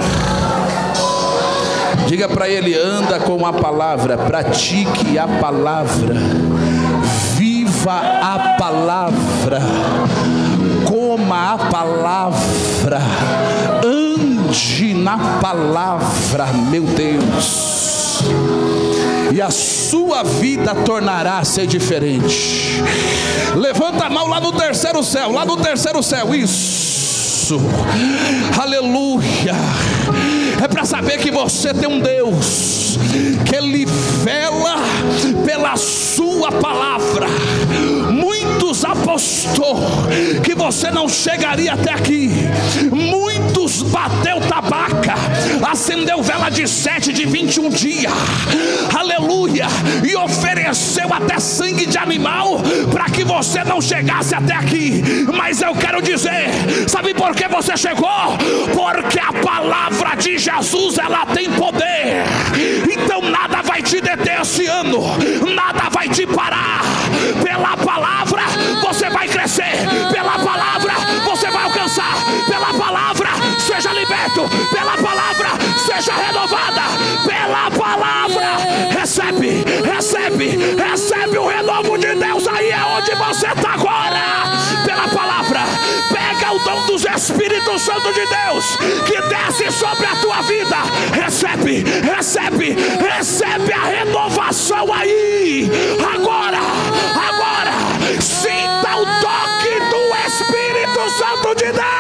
Diga para ele: anda com a palavra, pratique a palavra, viva a palavra, coma a palavra, ande na palavra, meu Deus, e a sua vida tornará a ser diferente. Levanta a mão lá no terceiro céu, lá no terceiro céu, isso, aleluia. É para saber que você tem um Deus que Ele vela pela sua palavra. Muitos apostou que você não chegaria até aqui. Muitos bateu tabaca, acendeu vela de 7, de 21 dias, aleluia, e ofereceu até sangue de animal para que você não chegasse até aqui. Mas eu quero dizer, sabe por que você chegou? Porque a palavra de Jesus, ela tem poder. Então nada vai te deter esse ano, nada vai te parar. Pela palavra você vai crescer, pela palavra você vai alcançar, pela palavra seja liberto, pela palavra seja renovada, pela palavra recebe, recebe, recebe o renovo de Deus. Aí é onde você está agora. Pela palavra, pega o dom dos Espíritos Santo de Deus que desce sobre a tua vida. Recebe, recebe, recebe a renovação aí. Agora, agora, sinta o toque do Espírito Santo de Deus.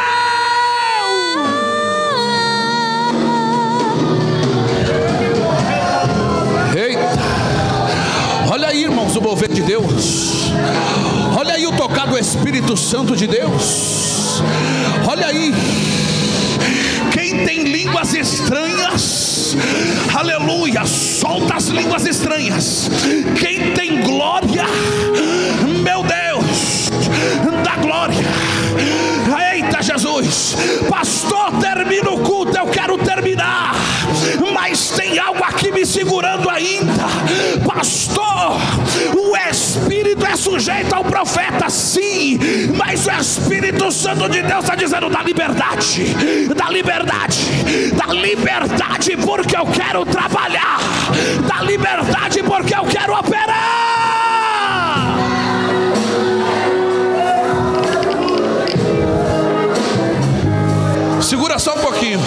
Eita, olha aí, irmãos, o mover de Deus. Olha aí o tocar do Espírito Santo de Deus. Olha aí. Quem tem línguas estranhas, aleluia, solta as línguas estranhas. Quem tem glória, meu Deus, dá glória. Eita, Jesus. Pastor, termina o culto, eu quero terminar, mas tem algo aqui me segurando ainda. Pastor, o Espírito é sujeito ao profeta, sim, mas o Espírito Santo de Deus está dizendo: dá liberdade, dá liberdade, dá liberdade, porque eu quero trabalhar, dá liberdade, porque eu quero operar. Segura só um pouquinho.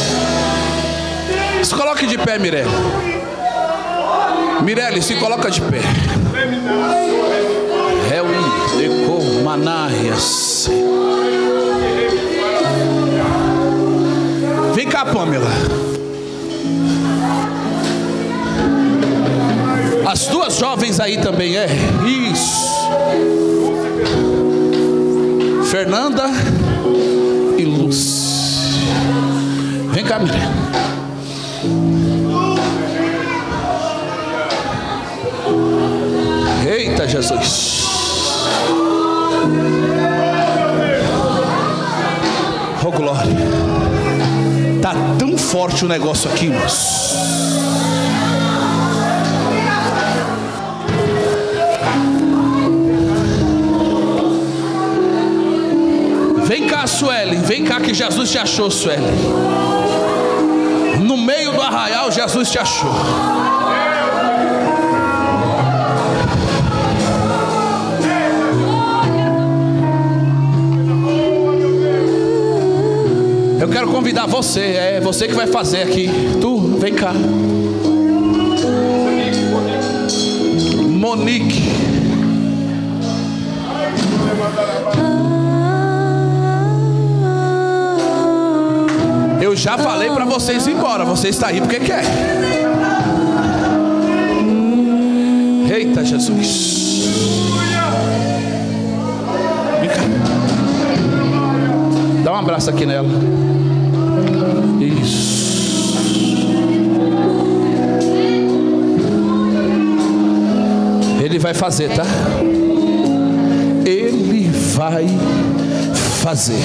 Se coloque de pé, Mirelle. Mirelle, se coloca de pé. Vem cá, Pamela. As duas jovens aí também, é? Isso. Fernanda e Luz. Vem cá, Mirelle. Eita Jesus. Oh glória. Tá tão forte o negócio aqui, irmãos. Vem cá, Sueli. Vem cá que Jesus te achou, Sueli. No meio do arraial, Jesus te achou. Eu quero convidar você, é você que vai fazer aqui. Tu, vem cá. Monique. Eu já falei para vocês ir embora. Você está aí porque quer. Eita Jesus. Vem cá. Dá um abraço aqui nela. Isso. Ele vai fazer, tá? Ele vai fazer.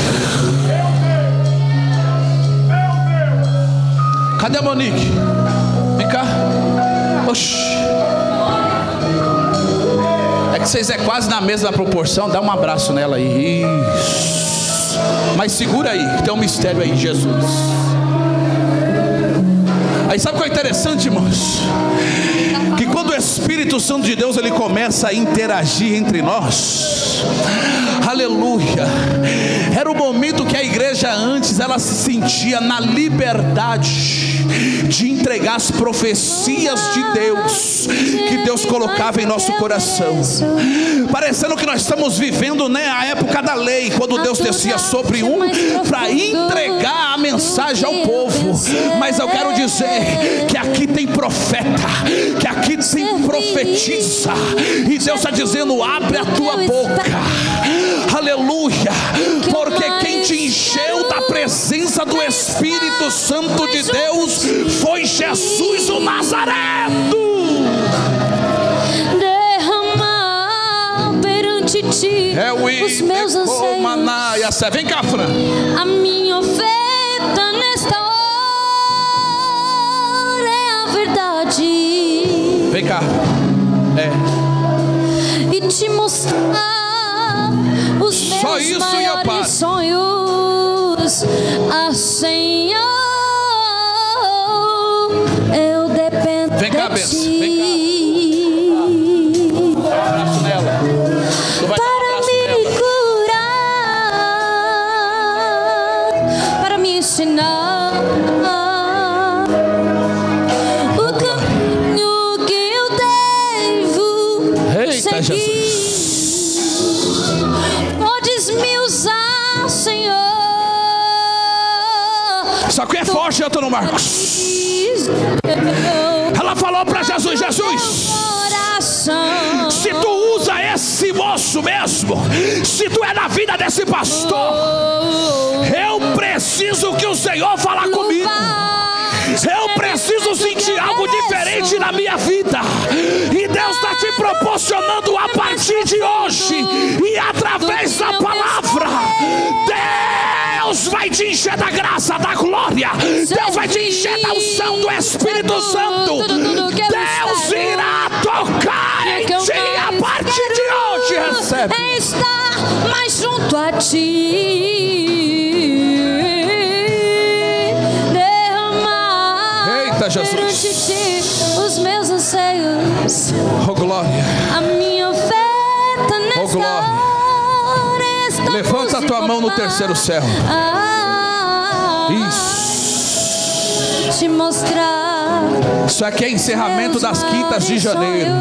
Cadê a Monique? Vem cá. Oxi. É que vocês é quase na mesma proporção. Dá um abraço nela aí. Isso. Mas segura aí, tem um mistério aí, Jesus. Aí sabe o que é interessante, irmãos? Que quando o Espírito Santo de Deus ele começa a interagir entre nós, aleluia, era o momento que a igreja antes ela se sentia na liberdade de entregar as profecias de Deus que Deus colocava em nosso coração, parecendo que nós estamos vivendo, né, a época da lei, quando Deus descia sobre para entregar a mensagem ao povo. Mas eu quero dizer que aqui tem profeta, que aqui tem profetisa, e Deus está dizendo: abre a tua boca, aleluia, porque quem te encheu da presença do Espírito Santo de Deus foi Jesus o Nazareno. Derramar perante ti os meus anseios, vem cá, Fran. a minha oferta nesta hora é a verdade. Vem cá. E te mostrar os Só meus isso, maiores sonhos. Senhor, eu dependo Vem cá, de Bessa, ti. vem cá. Um abraço nela. Tu vai dar um Para abraço me nela. curar, para me ensinar o caminho que eu devo Eita, seguir. Jesus. Podes me usar, Senhor. Isso aqui é forte, Antônio Marcos. Ela falou para Jesus: Jesus, se tu usa esse moço mesmo, se tu é na vida desse pastor, eu preciso que o Senhor fale comigo. Eu preciso sentir algo diferente na minha vida. E Deus está te proporcionando a partir de hoje, e através da palavra, Deus Deus vai te encher da graça, da glória. Deus vai te encher da unção do Espírito Santo. Deus irá tocar em ti a partir de hoje. Recebe. É estar mais junto a ti. Derramar Eita, Jesus. perante ti os meus anseios. Oh glória. A minha oferta nesta Oh, glória. hora está Levanta a tua mão no terceiro céu. Isso. Te mostrar. Isso aqui é encerramento das quintas de janeiro.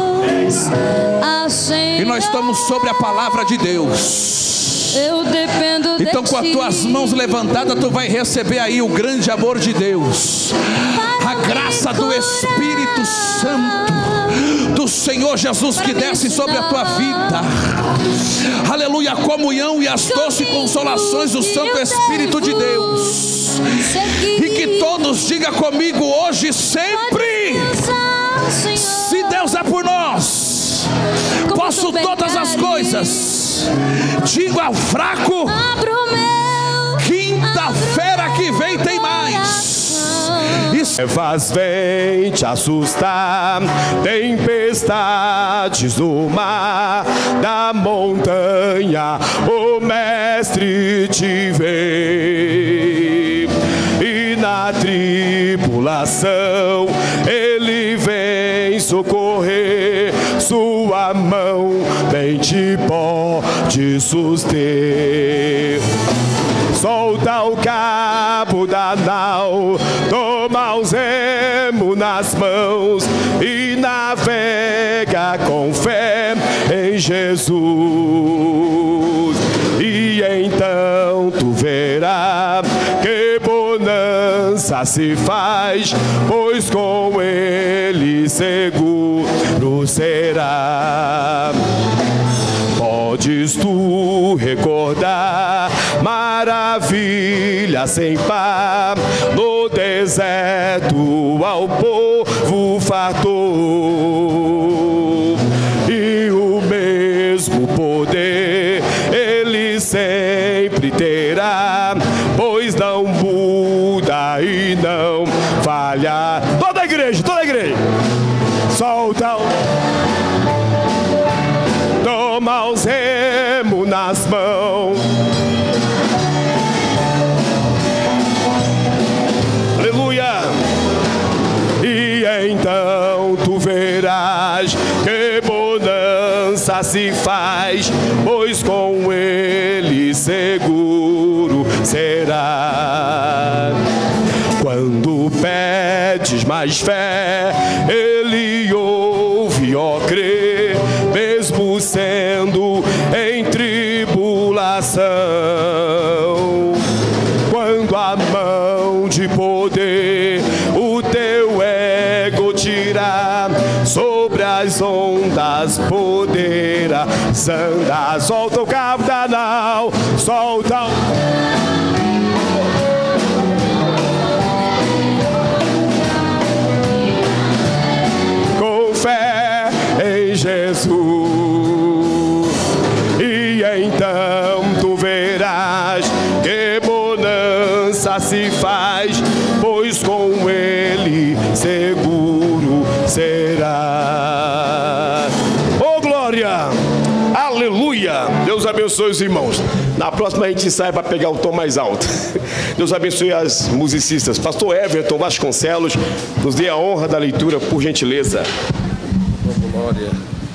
E nós estamos sobre a palavra de Deus. Eu dependo Então de com as ti. tuas mãos levantadas, tu vai receber aí o grande amor de Deus, a graça do Espírito Santo, do Senhor Jesus que desce sobre a tua vida. Aleluia, a comunhão e as doces consolações do Santo Espírito de Deus. E que todos digam comigo hoje e sempre: se Deus é por nós, posso todas as coisas. Digo ao fraco: quinta-feira que vem tem mais. Trevas vem te assustar, tempestades no mar, da montanha o mestre te vê. E na tribulação ele vem socorrer, sua mão bem te pode suster. Solta o cabo da nau, toma os remos nas mãos e navega com fé em Jesus. E então tu verás que bonança se faz, pois com ele seguro será. Podes tu recordar maravilha sem par, no deserto ao povo fartou. E o mesmo poder ele sempre terá, pois não muda e não falha. Toda a igreja, solta o... Toma os remos nas mãos. Aleluia. E então tu verás que bonança se faz, pois com ele seguro será. Quando pedes mais fé, ele ouve, ó crer, mesmo sendo em tribulação. Quando a mão de poder o teu ego tirar, sobre as ondas poderás andar. Solta o cabo da nau, solta o... fé em Jesus. E então tu verás que bonança se faz, pois com ele seguro será. Oh glória, aleluia. Deus abençoe os irmãos. Na próxima a gente sai para pegar o tom mais alto. Deus abençoe as musicistas. Pastor Everton Vasconcelos, nos dê a honra da leitura, por gentileza. Glória.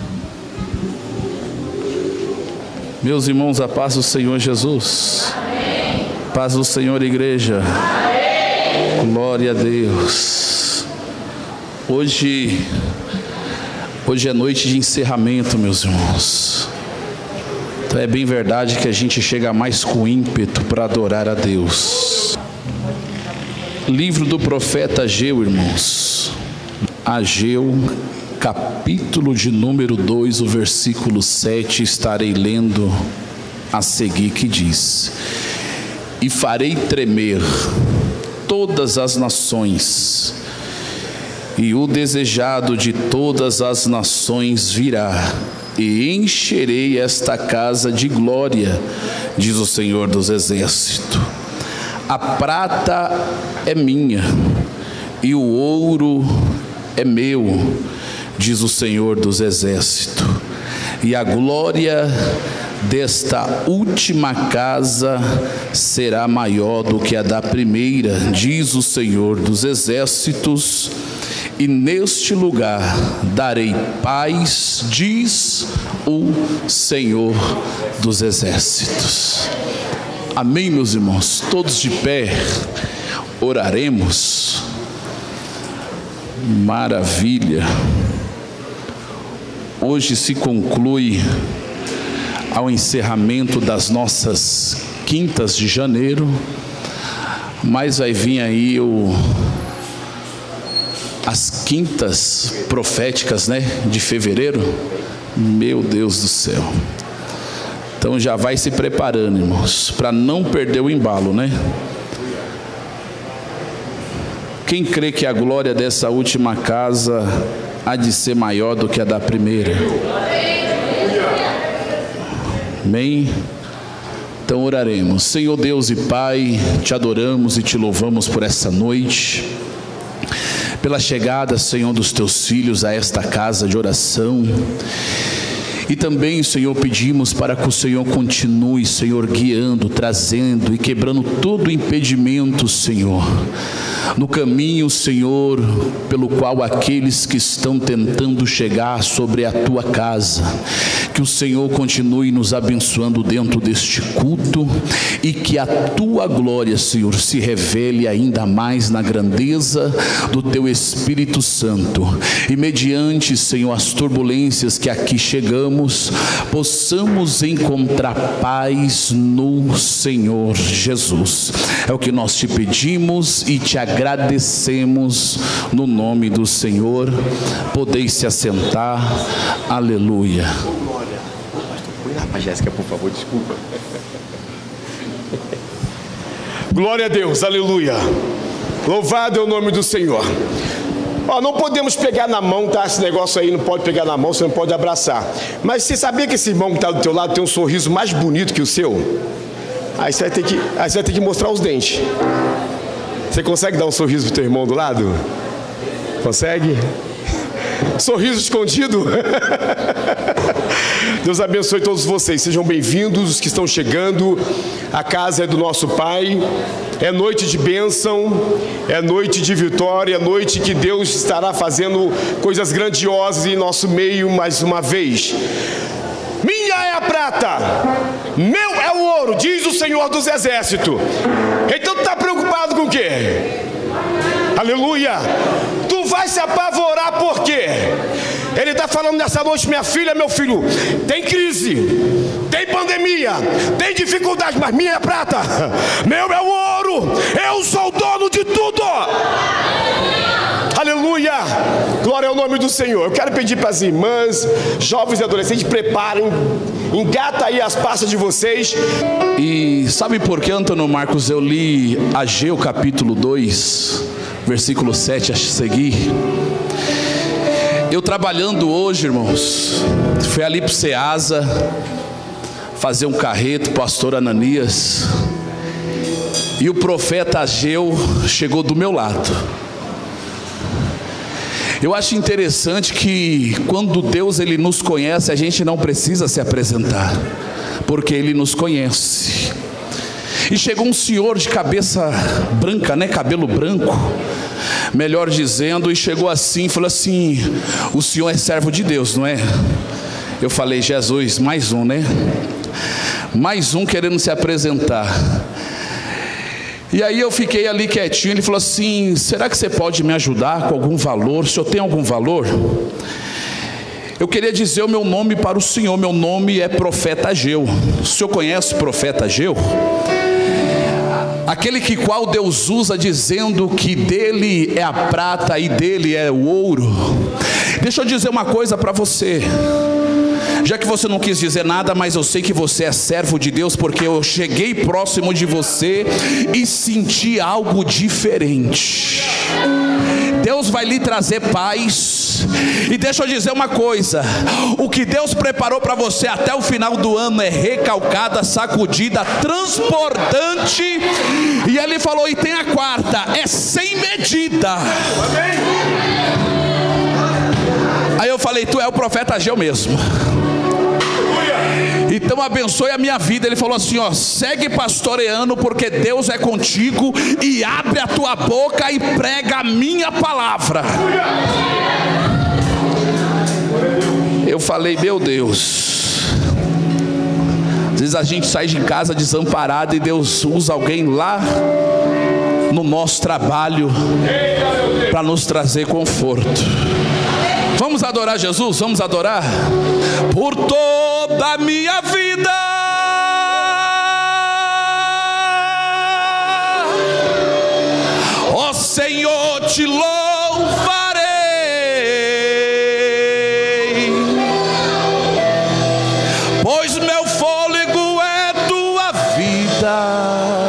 Meus irmãos, a paz do Senhor Jesus. Amém. Paz do Senhor, igreja. Amém. Glória a Deus. Hoje é noite de encerramento, meus irmãos. Então é bem verdade que a gente chega mais com ímpeto para adorar a Deus. Livro do profeta Ageu, irmãos. Ageu, capítulo de número 2, o versículo 7, estarei lendo a seguir, que diz: e farei tremer todas as nações, e o desejado de todas as nações virá, e encherei esta casa de glória, diz o Senhor dos Exércitos. A prata é minha, e o ouro é meu, diz o Senhor dos Exércitos. E a glória desta última casa será maior do que a da primeira, diz o Senhor dos Exércitos. E neste lugar darei paz, diz o Senhor dos Exércitos. Amém, meus irmãos? Todos de pé, oraremos. Maravilha. Hoje se conclui ao encerramento das nossas quintas de janeiro, mas vai vir aí as quintas proféticas, né, de fevereiro. Meu Deus do céu. Então já vai se preparando, irmãos, para não perder o embalo, né? Quem crê que a glória dessa última casa há de ser maior do que a da primeira? Amém? Então oraremos. Senhor Deus e Pai, te adoramos e te louvamos por essa noite, pela chegada, Senhor, dos teus filhos a esta casa de oração. E também, Senhor, pedimos para que o Senhor continue, Senhor, guiando, trazendo e quebrando todo impedimento, Senhor, no caminho, Senhor, pelo qual aqueles que estão tentando chegar sobre a tua casa, que o Senhor continue nos abençoando dentro deste culto e que a tua glória, Senhor, se revele ainda mais na grandeza do teu Espírito Santo, e mediante, Senhor, as turbulências que aqui chegamos, possamos encontrar paz no Senhor Jesus. É o que nós te pedimos e te agradecemos no nome do Senhor. Podeis se assentar. Aleluia. Jéssica, por favor, desculpa. Glória a Deus, aleluia. Louvado é o nome do Senhor. Ó, não podemos pegar na mão, tá? Esse negócio aí não pode pegar na mão, você não pode abraçar. Mas você sabia que esse irmão que está do teu lado tem um sorriso mais bonito que o seu? Aí você vai ter que mostrar os dentes. Você consegue dar um sorriso pro teu irmão do lado? Consegue? Sorriso escondido. Deus abençoe todos vocês. Sejam bem-vindos os que estão chegando. A casa é do nosso Pai. É noite de bênção, é noite de vitória, é noite que Deus estará fazendo coisas grandiosas em nosso meio mais uma vez. Minha é a prata, meu é o ouro, diz o Senhor dos Exércitos. Então tu está preocupado com o quê? Aleluia. Tu vai se apavorar por quê? Ele está falando nessa noite, minha filha, meu filho, tem crise, tem pandemia, tem dificuldade, mas minha é prata, meu é o ouro, eu sou o dono de tudo. Aleluia, glória ao nome do Senhor. Eu quero pedir para as irmãs, jovens e adolescentes, preparem, engata aí as pastas de vocês. E sabe por que, Antônio Marcos, eu li Ageu capítulo 2, versículo 7 a seguir? Eu trabalhando hoje, irmãos, fui ali para o Ceasa fazer um carreto, pastor Ananias, e o profeta Ageu chegou do meu lado. Eu acho interessante que quando Deus ele nos conhece, a gente não precisa se apresentar, porque Ele nos conhece. E chegou um senhor de cabeça branca, né, cabelo branco, melhor dizendo, e chegou assim, falou assim: o senhor é servo de Deus, não é? Eu falei: Jesus, mais um, né? Mais um querendo se apresentar. E aí eu fiquei ali quietinho. Ele falou assim: será que você pode me ajudar com algum valor? O senhor tem algum valor? Eu queria dizer o meu nome para o senhor. Meu nome é Profeta Ageu. O senhor conhece o Profeta Ageu? Aquele que qual Deus usa dizendo que dele é a prata e dele é o ouro. Deixa eu dizer uma coisa para você. Já que você não quis dizer nada, mas eu sei que você é servo de Deus, porque eu cheguei próximo de você e senti algo diferente. Deus vai lhe trazer paz. Jesus. E deixa eu dizer uma coisa: o que Deus preparou para você até o final do ano é recalcada, sacudida, transbordante. E Ele falou, e tem a quarta, é sem medida. Aí eu falei, tu é o profeta Ageu mesmo. Então abençoe a minha vida. Ele falou assim, ó, segue pastoreando, porque Deus é contigo, e abre a tua boca e prega a minha palavra. Eu falei, meu Deus, às vezes a gente sai de casa desamparado e Deus usa alguém lá no nosso trabalho para nos trazer conforto. Vamos adorar Jesus? Vamos adorar? Por toda a minha vida ó Senhor, te louvarei, pois meu fôlego é tua vida.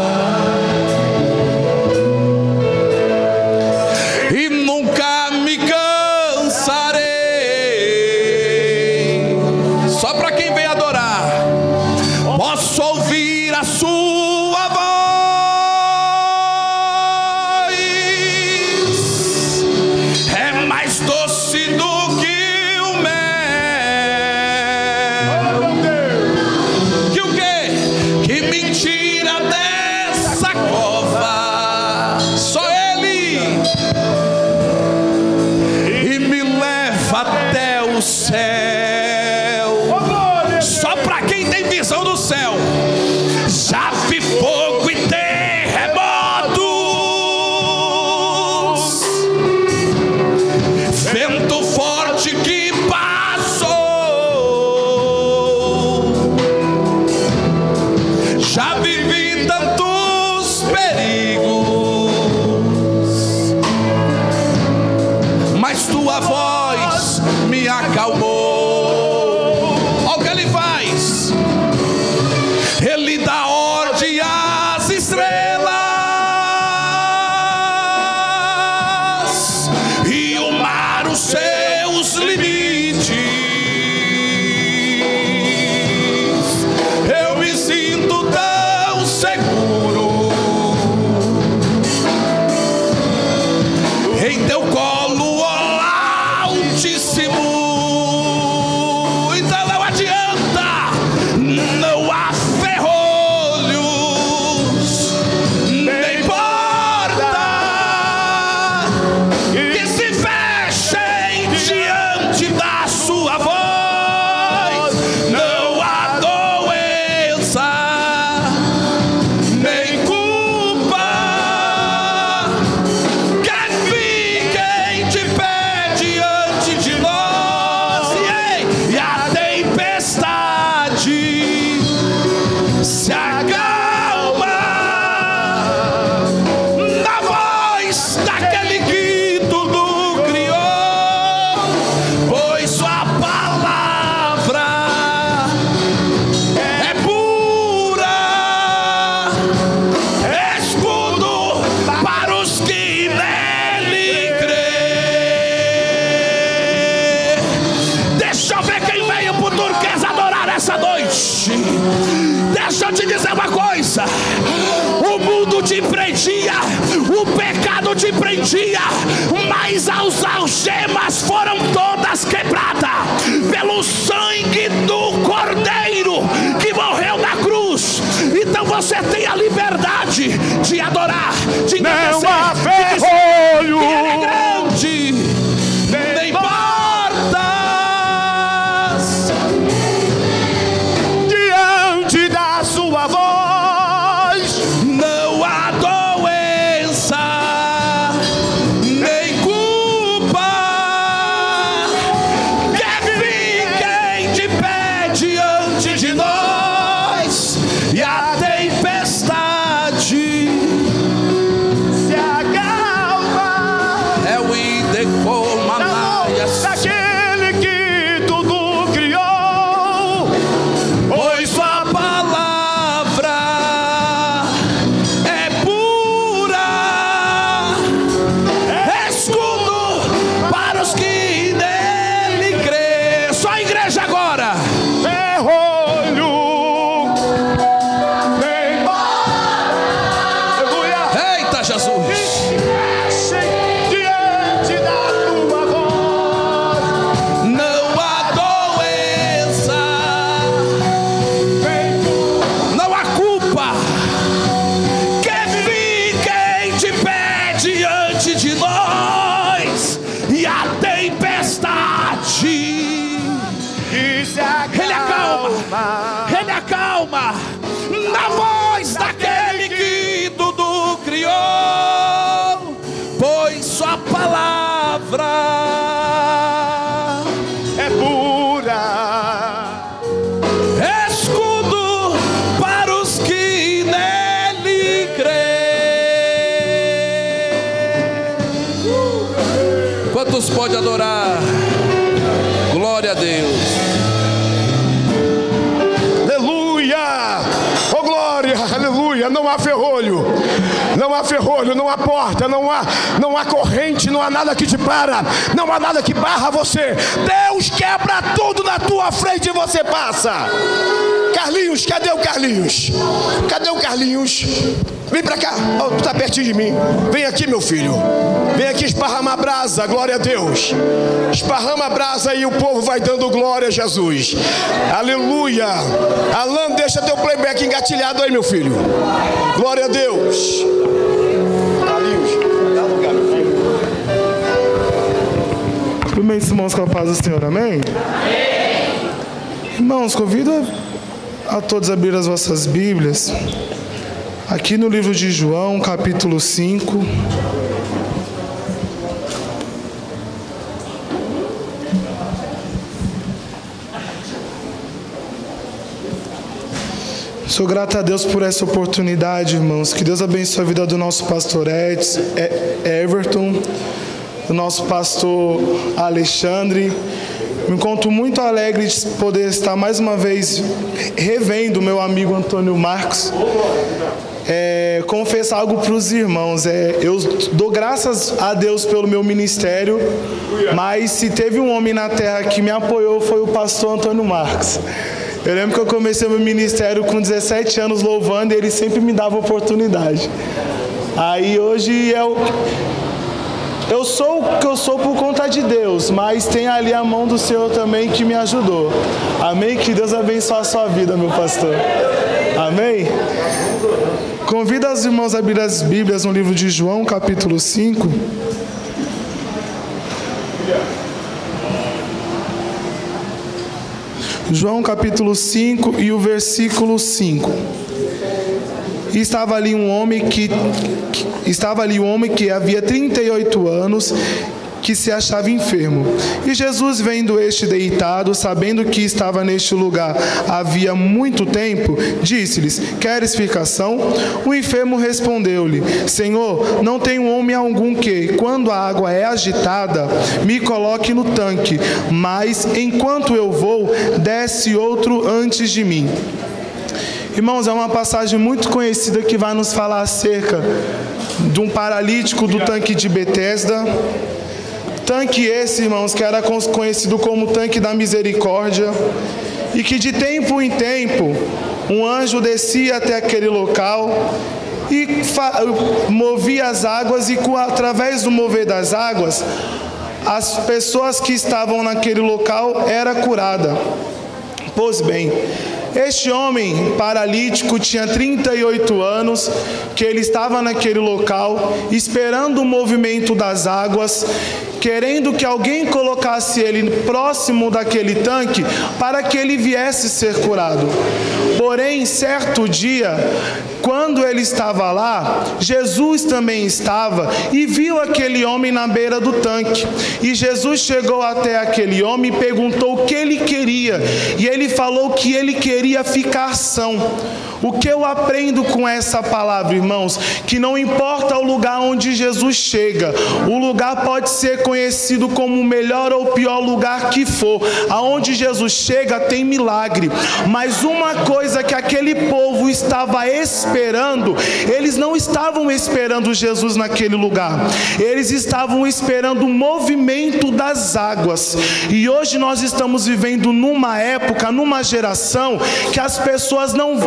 Deixa eu te dizer uma coisa: o mundo te prendia, o pecado te prendia, mas as algemas foram todas quebradas pelo sangue do Cordeiro que morreu na cruz. Então você tem a liberdade de adorar, de agradecer, não há ferrolho, Ele é grande, nem portas diante da sua voz, não há doença nem culpa que fiquem de pé diante de nós, e a tempestade se acalma Jesus. Ele acalma na voz daquele que tudo criou, pois sua palavra é pura, escudo para os que nele creem. Quantos pode adorar? Glória a Deus. Oh glória, aleluia. Não há ferrolho, não há ferrolho, não há porta, não há corrente, não há nada que te para, não há nada que barra você. Deus quebra tudo na tua frente e você passa. Carlinhos, cadê o Carlinhos? Cadê o Carlinhos? Vem pra cá, oh, tu tá pertinho de mim. Vem aqui, meu filho. Vem aqui esparrama a brasa, glória a Deus. Esparrama a brasa e o povo vai dando glória a Jesus. Aleluia. Alan, deixa teu playback engatilhado aí, meu filho. Glória a Deus. Carlinhos, dá lugar, meu filho. Tudo bem, irmãos, com a paz do Senhor, amém? Amém. Irmãos, convido a todos a abrir as vossas Bíblias. Aqui no livro de João, capítulo 5. Sou grato a Deus por essa oportunidade, irmãos. Que Deus abençoe a vida do nosso pastor Everton, do nosso pastor Alexandre. Me encontro muito alegre de poder estar mais uma vez revendo o meu amigo Antônio Marcos. Confessar algo para os irmãos. Eu dou graças a Deus pelo meu ministério, mas se teve um homem na terra que me apoiou, foi o pastor Antônio Marcos. Eu lembro que eu comecei meu ministério com 17 anos louvando e ele sempre me dava oportunidade. Aí hoje eu sou o que eu sou por conta de Deus, mas tem ali a mão do Senhor também que me ajudou. Amém? Que Deus abençoe a sua vida, meu pastor. Amém? Convido os irmãos a abrir as Bíblias no livro de João, capítulo 5. João, capítulo 5 e o versículo 5. E estava ali um homem que havia 38 anos, que se achava enfermo. E Jesus, vendo este deitado, sabendo que estava neste lugar havia muito tempo, disse-lhes: queres ficação? O enfermo respondeu-lhe: Senhor, não tenho homem algum que, quando a água é agitada, me coloque no tanque, mas enquanto eu vou, desce outro antes de mim. Irmãos, é uma passagem muito conhecida que vai nos falar acerca de um paralítico do tanque de Betesda. Tanque esse, irmãos, que era conhecido como tanque da misericórdia, e que de tempo em tempo um anjo descia até aquele local e movia as águas, e através do mover das águas as pessoas que estavam naquele local eram curadas. Pois bem, este homem paralítico tinha 38 anos, que ele estava naquele local, esperando o movimento das águas, querendo que alguém colocasse ele próximo daquele tanque, para que ele viesse ser curado. Porém, certo dia, quando ele estava lá, Jesus também estava, e viu aquele homem na beira do tanque. E Jesus chegou até aquele homem e perguntou o que ele queria, e ele falou que ele queria ficar são. O que eu aprendo com essa palavra, irmãos? Que não importa o lugar onde Jesus chega, o lugar pode ser conhecido como o melhor ou pior lugar que for, aonde Jesus chega tem milagre. Mas uma coisa que aquele povo estava esperando, eles não estavam esperando Jesus naquele lugar, eles estavam esperando o movimento das águas. E hoje nós estamos vivendo numa época, numa geração, que as pessoas não vão mais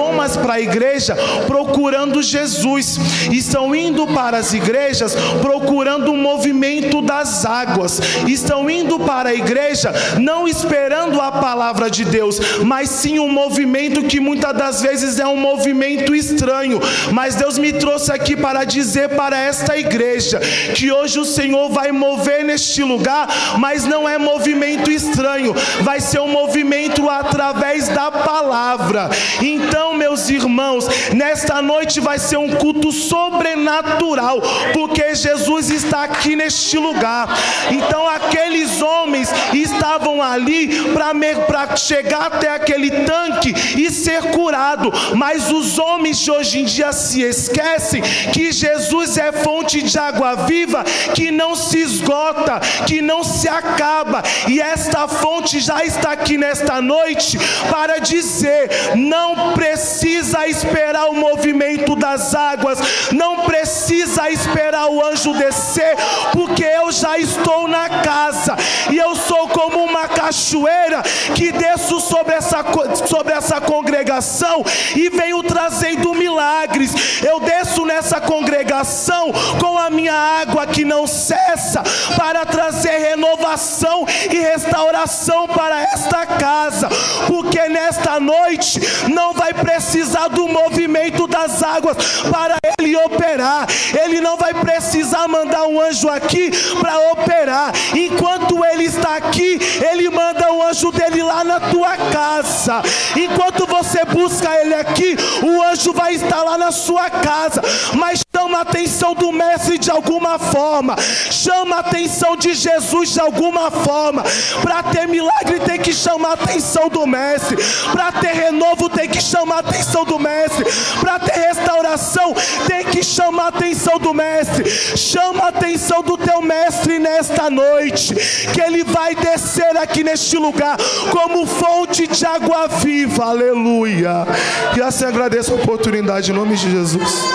para a igreja procurando Jesus, estão indo para as igrejas procurando um movimento das águas, estão indo para a igreja não esperando a palavra de Deus, mas sim um movimento que muitas das vezes é um movimento estranho. Mas Deus me trouxe aqui para dizer para esta igreja que hoje o Senhor vai mover neste lugar, mas não é movimento estranho, vai ser um movimento através da palavra. Então, meus irmãos, nesta noite vai ser um culto sobrenatural, porque Jesus está aqui neste lugar. Então aqueles homens estavam ali para chegar até aquele tanque e ser curado, mas os homens de hoje em dia se esquecem que Jesus é fonte de água viva, que não se esgota, que não se acaba, e esta fonte já está aqui nesta noite para dizer: não precisa esperar o movimento das águas, não precisa esperar o anjo descer, porque eu já estou na casa, e eu sou como uma cachoeira que desço sobre essa congregação e venho trazendo milagres. Eu desço nessa congregação com a minha água que não cessa, para trazer renovação e restauração para esta casa, porque nesta noite não vai precisar do movimento das águas para ele operar. Ele não vai precisar mandar um anjo aqui para operar. Enquanto ele está aqui, ele manda o anjo dele lá na tua casa. Enquanto você busca ele aqui, o anjo vai estar lá na sua casa. Mas chama a atenção do mestre de alguma forma, chama a atenção de Jesus de alguma forma. Para ter milagre tem que chamar a atenção do mestre, para ter renovo tem que chamar a atenção do mestre, para ter restauração tem que chamar a atenção do mestre. Chama a atenção do teu mestre nesta noite, que ele vai descer aqui neste lugar como fonte de água viva. Aleluia. E assim agradeço a oportunidade em nome de Jesus.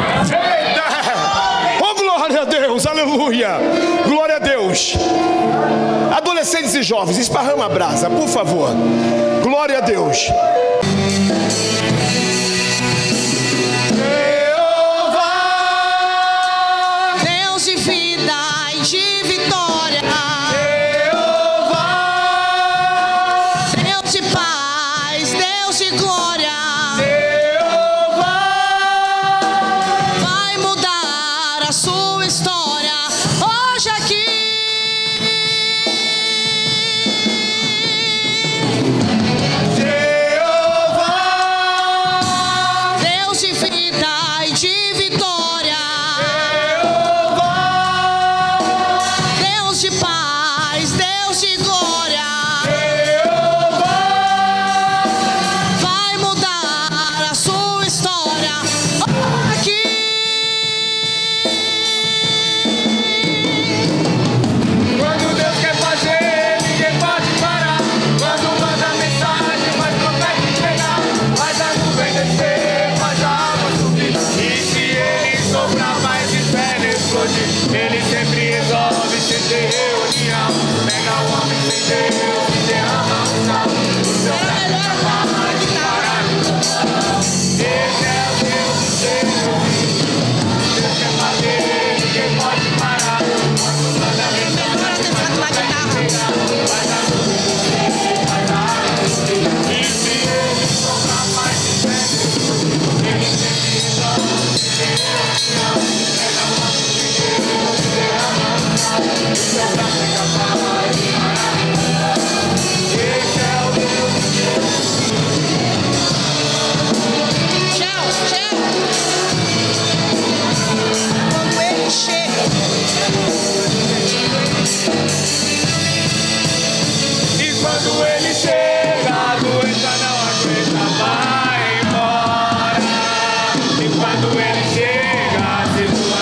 Oh, glória a Deus, aleluia, glória a Deus. Adolescentes e jovens, esparrama a brasa, por favor. Glória a Deus. Deus de vida e de vitória, Deus de paz, Deus de glória, vai mudar a sua história hoje aqui. Deus de vida e de vitória, Deus de paz, Deus de glória, vai mudar a sua história aqui. Quando Deus quer fazer, ninguém pode parar. Quando manda mensagem, faz promete chegar. Faz a nuvem descer, faz a água subir. E se ele soprar, mais espera explodir. Ele sempre resolve sem ter reunião. Pega o homem sem Deus e derrama o sal. O seu braço capaz de parar. Esse é o Deus do Senhor. Deus quer fazer, ninguém pode parar. Quando manda mensagem, faz promete chegar. Faz a nuvem descer, faz a água subir. E se ele soprar, mais espera explodir. Ele sempre resolve sem ter reunião. Pega o homem sem Deus e derrama o sal. O seu braço é capaz de parar. Esse é o Deus do Senhor. Tchau, tchau. Quando ele chega, E quando ele chega, a doença não aguenta, vai embora. E quando ele chega, a situação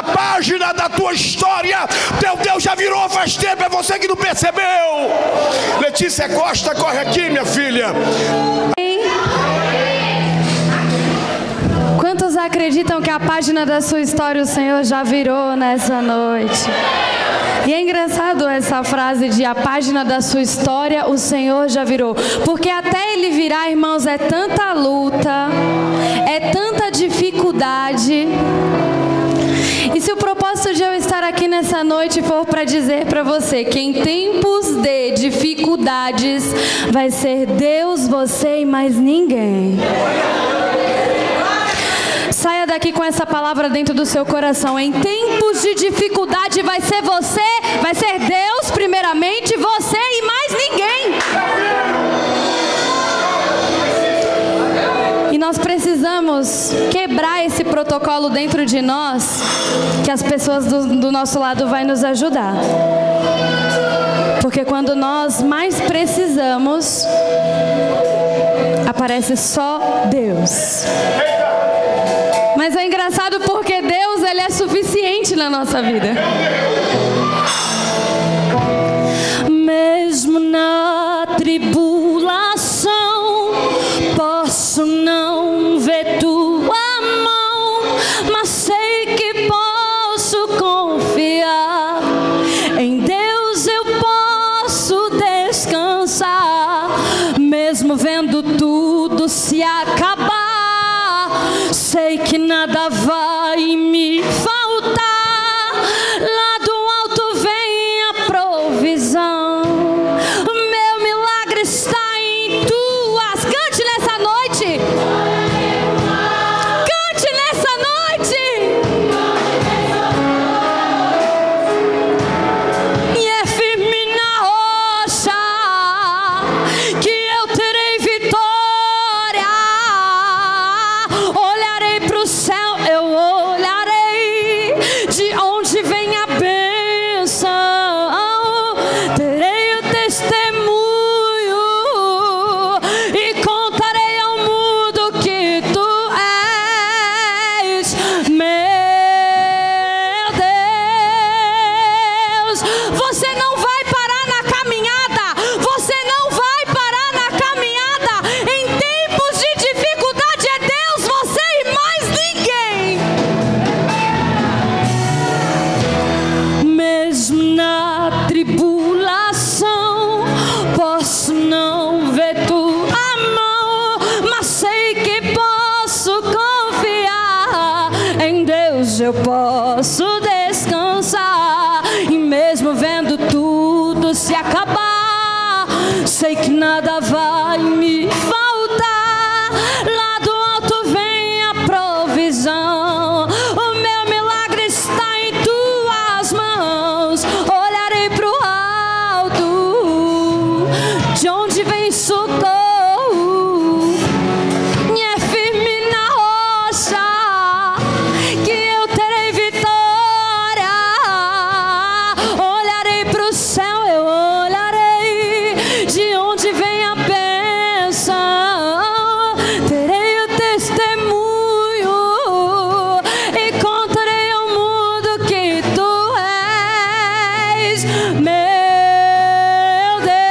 página da tua história. Teu Deus já virou faz tempo, é você que não percebeu. Letícia Costa, corre aqui, minha filha. Quantos acreditam que a página da sua história o Senhor já virou nessa noite? E é engraçado essa frase de a página da sua história o Senhor já virou. Porque até ele virar, irmãos, é tanta luta, é tanta dificuldade. E se o propósito de eu estar aqui nessa noite for para dizer para você que em tempos de dificuldades vai ser Deus, você e mais ninguém. Saia daqui com essa palavra dentro do seu coração. Em tempos de dificuldade vai ser você, vai ser Deus primeiramente, você e mais ninguém. E nós precisamos quebrar esse protocolo dentro de nós, que as pessoas do nosso lado vão nos ajudar. Porque quando nós mais precisamos, aparece só Deus. Mas é engraçado porque Deus, Ele é suficiente na nossa vida. Mesmo na tribulação, posso não ver tua mão, mas sei que posso confiar. Em Deus eu posso descansar, mesmo vendo tudo se acabar. Sei que nada vai me faltar, lá do alto vem a provisão. Meu milagre está em tuas. Cante nessa noite. Cante nessa noite. E é firme na rocha que eu terei vitória. Eu olharei de onde vem a bênção, terei o testemunho e contarei ao mundo que tu és meu Deus. Você não vai parar na caminhada, você não vai parar na caminhada. Em tempos de dificuldade é Deus, você e mais ninguém. Mesmo na tribulação, posso não ver tua mão, mas sei que posso confiar. Em Deus eu posso descansar. E mesmo vendo tudo se acabar, sei que nada vai me faltar. Lá do alto vem a provisão. O meu milagre está em tuas mãos. Olharei pro alto, de onde vem socorro. E é firme na rocha que eu terei vitória. Olharei pro céu, eu olharei de onde vem a bênção. Terei o testemunho e contarei ao mundo que tu és meu Deus.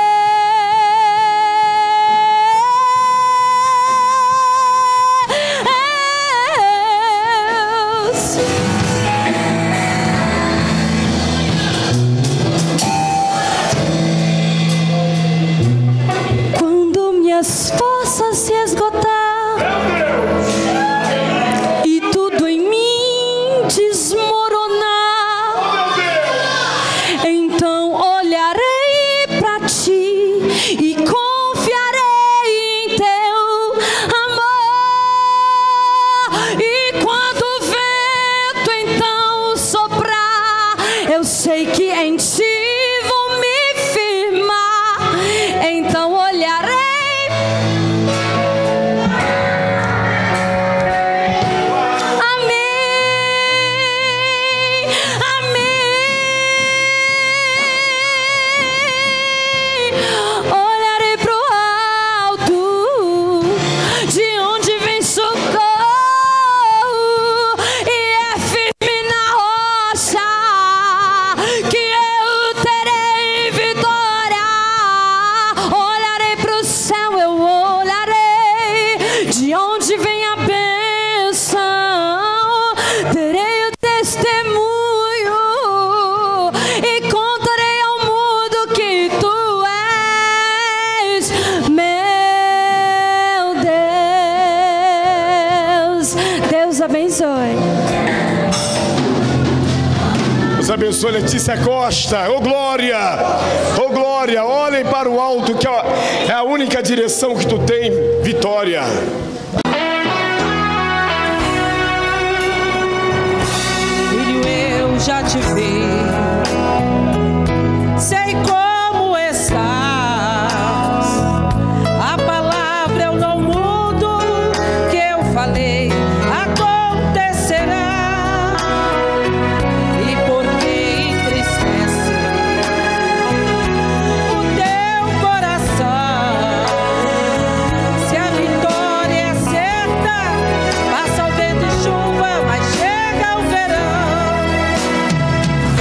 Quando minhas forças se esgotar e tudo em mim desmoronar, então olharei pra ti e confiarei em teu amor. E quando o vento então soprar, eu sei que em ti vou me firmar. Então olharei. Amém, amém. Olharei pro alto, de onde vem socorro, e é firme na Deus abençoe Letícia Costa. Ô glória, ô glória. Olhem para o alto, que é a única direção que tu tem, vitória. Filho, eu já te vi, sei como estás. A palavra eu não mudo, que eu falei acontecerá. E porque entristece o teu coração, se a vitória é certa, passa o vento e chuva, mas chega o verão.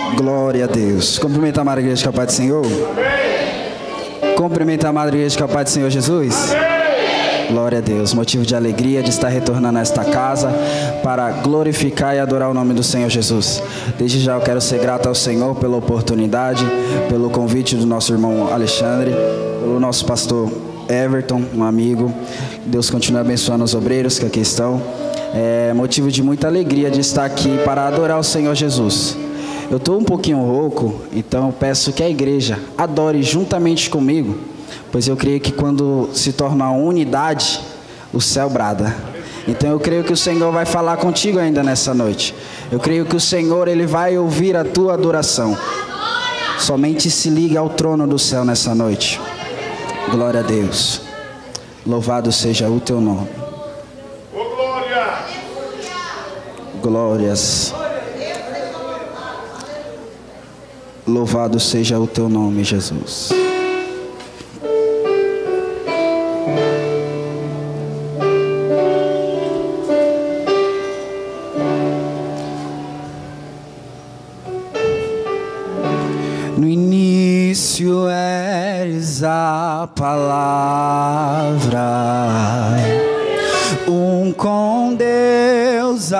Glória a Deus. Cumprimenta a amada igreja com a paz do Senhor. Cumprimenta a amada igreja com a paz do Senhor Jesus. Glória a Deus. Motivo de alegria de estar retornando a esta casa para glorificar e adorar o nome do Senhor Jesus. Desde já eu quero ser grato ao Senhor pela oportunidade, pelo convite do nosso irmão Alexandre, pelo nosso pastor Everton, um amigo. Deus continue abençoando os obreiros que aqui estão. É motivo de muita alegria de estar aqui para adorar o Senhor Jesus. Eu estou um pouquinho rouco, então eu peço que a igreja adore juntamente comigo, pois eu creio que quando se torna uma unidade, o céu brada. Então eu creio que o Senhor vai falar contigo ainda nessa noite. Eu creio que o Senhor, Ele vai ouvir a tua adoração. Somente se ligue ao trono do céu nessa noite. Glória a Deus. Louvado seja o teu nome. Glórias. Louvado seja o teu nome, Jesus. No início eres a palavra, um com Deus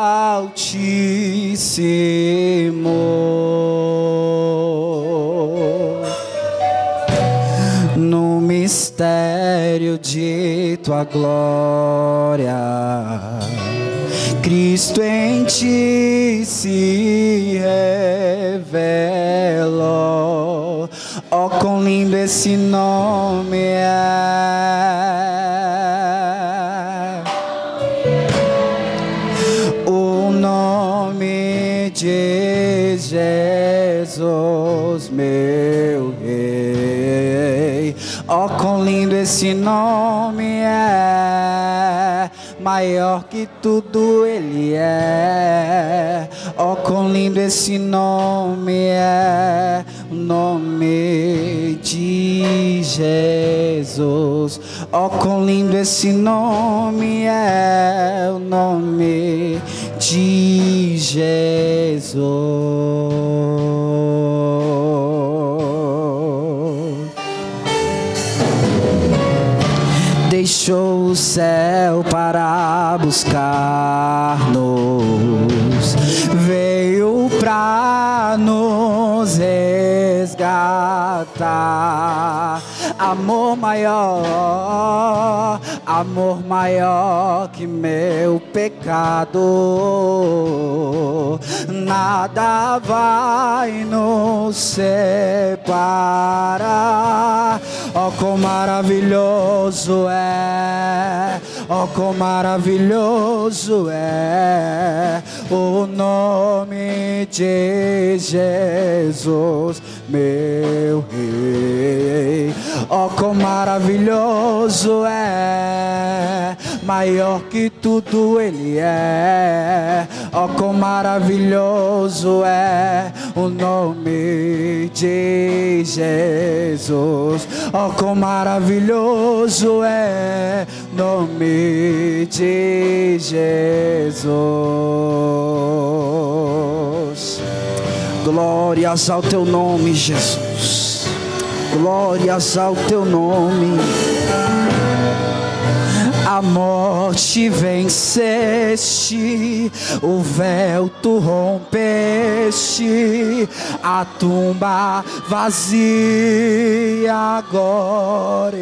Altíssimo, no mistério de tua glória, Cristo em ti se revelou. Oh, quão lindo esse nome é, o nome de Jesus, meu Rei. Oh, quão lindo esse nome é, maior que tudo Ele é. Oh, quão lindo esse nome é, o nome de Jesus. Oh, quão lindo esse nome é, o nome de Jesus. Deixou o céu para buscar-nos, veio para nos resgatar. Amor maior que meu pecado, nada vai nos separar. Oh, quão maravilhoso é, oh, quão maravilhoso é o nome de Jesus, meu Rei. Oh, quão maravilhoso é, maior que tudo Ele é. Oh, quão maravilhoso é o nome de Jesus. Oh, quão maravilhoso é o nome de Jesus. Glórias ao teu nome, Jesus. Glórias ao teu nome. A morte venceste, o véu tu rompeste, a tumba vazia agora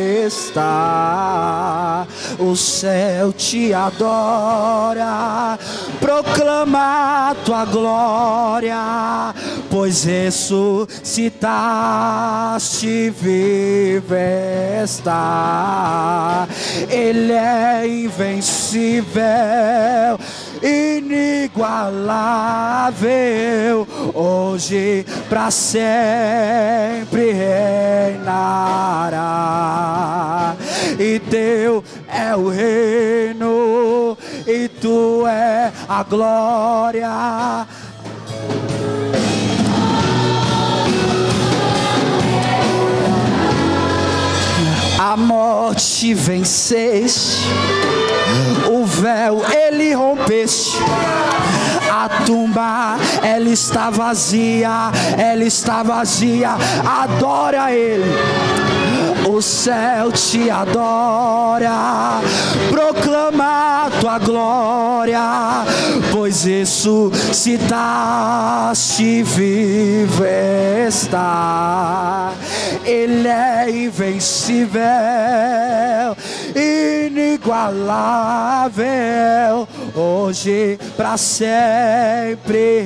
está. O céu te adora, proclama a tua glória, pois ressuscitaste, vive está. Ele é invencível, inigualável, hoje pra sempre reinará. E teu é o reino, e tu é a glória. A morte venceste, O véu ele rompeste. A tumba, ela está vazia, ela está vazia. Adora ele. O céu te adora, proclama tua glória, pois ressuscitaste, vivo está. Ele é invencível, inigualável, hoje pra sempre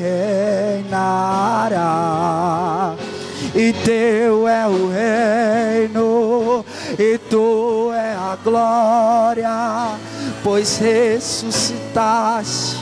reinará. E teu é o reino, e tu é a glória, pois ressuscitaste.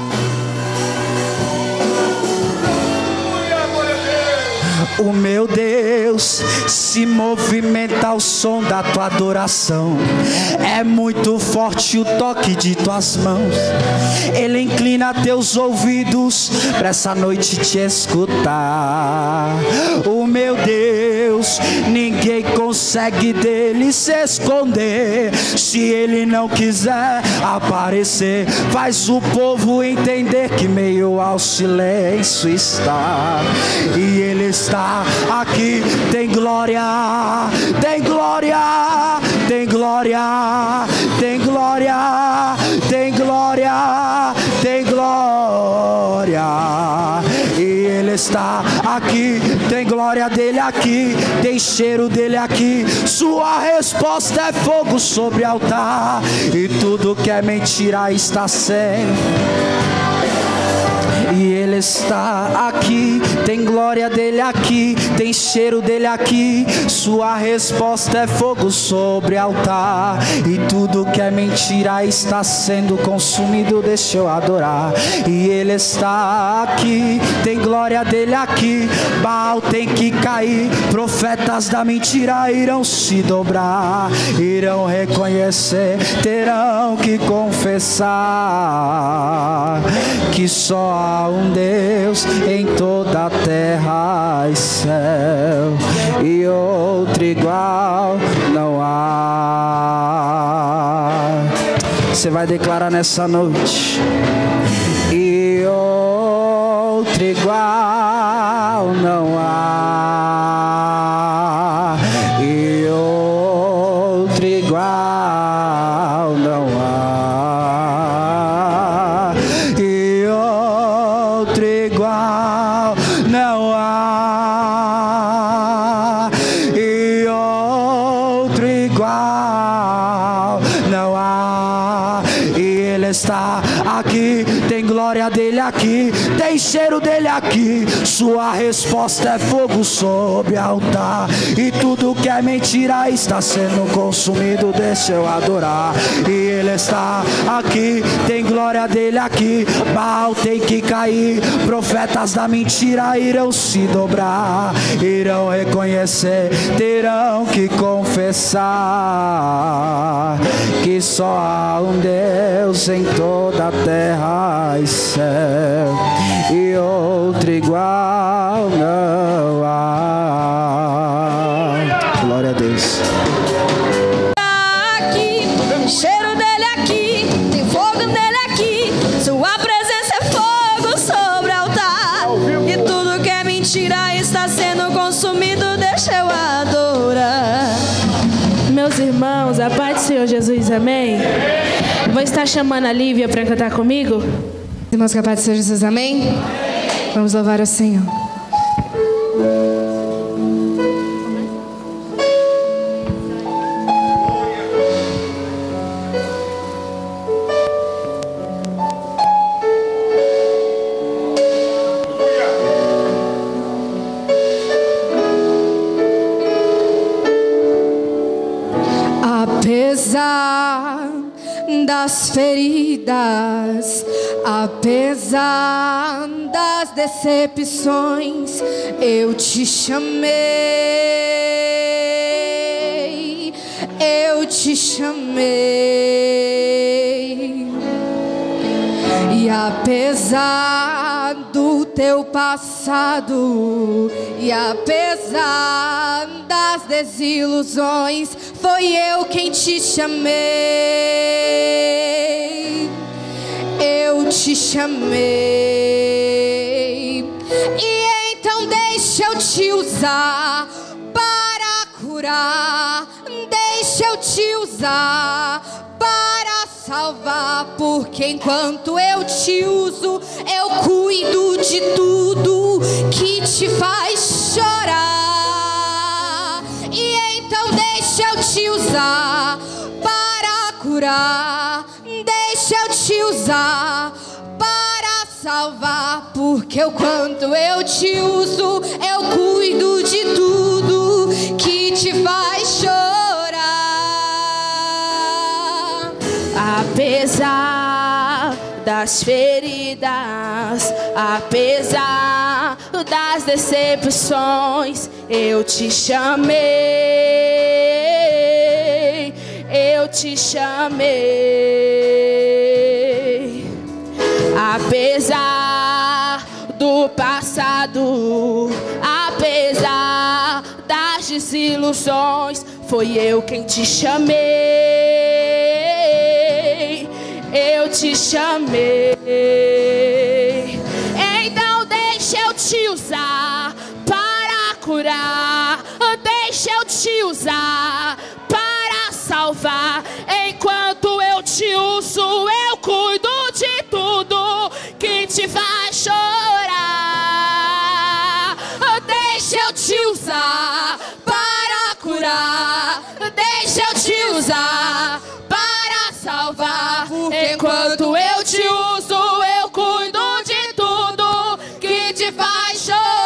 O meu Deus se movimenta ao som da tua adoração. É muito forte o toque de tuas mãos. Ele inclina teus ouvidos para essa noite te escutar. O meu Deus, ninguém consegue dele se esconder. Se ele não quiser aparecer, faz o povo entender que meio ao silêncio está. E ele está aqui, tem glória, tem glória, tem glória, tem glória, tem glória, tem glória. E ele está aqui, tem glória dele aqui, tem cheiro dele aqui. Sua resposta é fogo sobre o altar, e tudo que é mentira está sendo. E ele está aqui, tem glória dele aqui, tem cheiro dele aqui. Sua resposta é fogo sobre o altar, e tudo que é mentira está sendo consumido. Deixa eu adorar. E ele está aqui, tem glória dele aqui. Baal tem que cair, profetas da mentira irão se dobrar, irão reconhecer, terão que confessar que só há um Deus em toda a terra e céu, e outro igual não há. Você vai declarar nessa noite: e outro igual não há, e outro igual não há, e outro igual não há, e outro igual não há. E ele está aqui, tem glória dele aqui, tem cheiro dele aqui. Sua resposta é fogo sobre o altar, e tudo que é mentira está sendo consumido. Deixa eu adorar. E ele está aqui, tem glória dele aqui. Baal tem que cair, profetas da mentira irão se dobrar, irão reconhecer, terão que confessar que só há um Deus em toda a terra e céu, e outro igual não há. Glória a Deus. Aqui, cheiro dele aqui, tem fogo dele aqui. Sua presença é fogo sobre o altar, e tudo que é mentira está sendo consumido. Deixa eu adorar. Meus irmãos, a paz do Senhor Jesus, amém? Vou estar chamando a Lívia para cantar comigo. Irmãos, que a paz do Senhor Jesus, amém? Vamos louvar o Senhor. Apesar das feridas, apesar das decepções, eu te chamei, eu te chamei. E apesar do teu passado, e apesar das desilusões, foi eu quem te chamei. Eu te chamei. E então deixa eu te usar para curar. Deixa eu te usar para salvar, porque enquanto eu te uso, eu cuido de tudo que te faz chorar. E então deixa eu te usar para curar. Deixa eu te usar para salvar, porque quando eu te uso, eu cuido de tudo que te faz chorar. Apesar das feridas, apesar das decepções, eu te chamei, eu te chamei. Apesar do passado, apesar das desilusões, foi eu quem te chamei, eu te chamei. Então deixa eu te usar para curar, deixa eu te usar para salvar. Enquanto eu te uso, eu cuido de tudo que te faz chorar. Deixa eu te usar para curar, deixa eu te usar para salvar. Enquanto eu te uso, eu cuido de tudo que te faz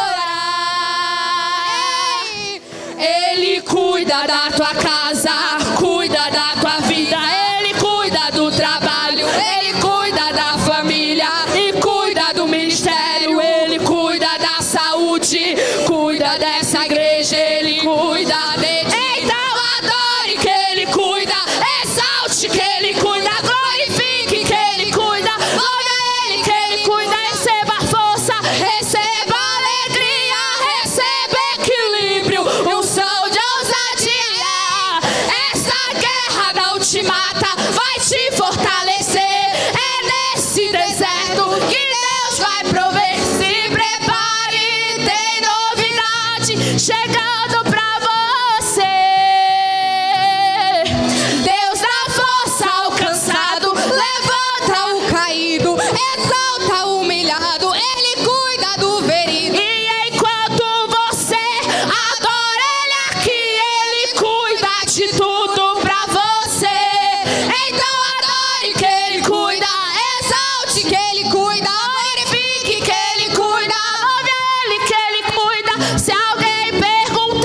chorar. Ele cuida da tua casa, cuida da tua vida, Ele cuida do trabalho, Ele cuida da família e cuida do ministério, Ele cuida da saúde, cuida dessa igreja, Ele cuida de ti. Então adore que Ele cuida, exalte que Ele cuida, glorifique que Ele cuida, louve a Ele que Ele cuida. Receba força, receba alegria, receba equilíbrio, unção de ousadia. Essa guerra não te mata, vai te fortalecer. É nesse deserto que Deus vai prover. Se prepare, tem novidade chegando pra você. Deus dá força ao cansado, levanta o caído, exalta o humilhado, Ele cuida do ferido. E enquanto você adora Ele aqui, Ele cuida de tudo pra você. Então adore que Ele cuida, exalte que Ele cuida, glorifique que Ele cuida, louve a Ele que Ele cuida. Se alguém perguntar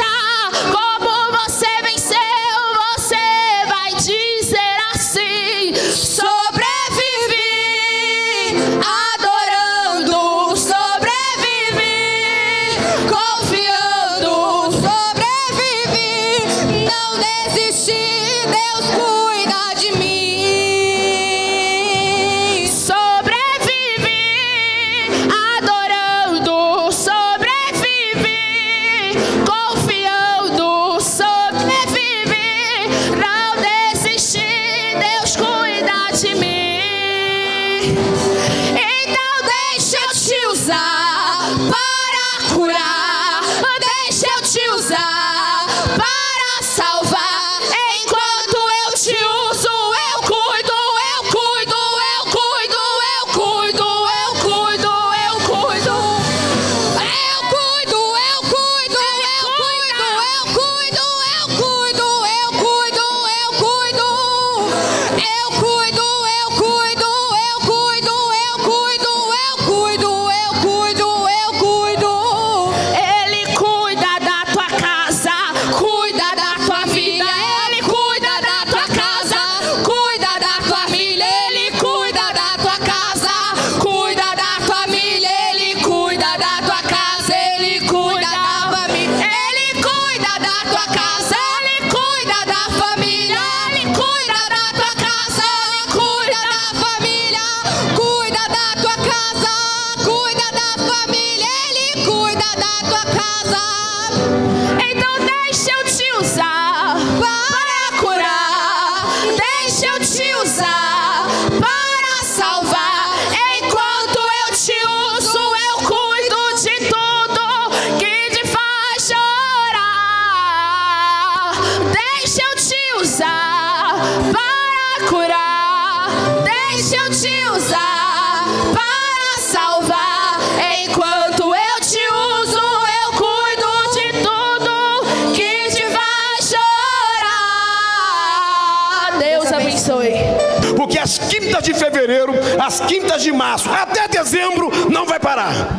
quintas de fevereiro, as quintas de março, até dezembro, não vai parar.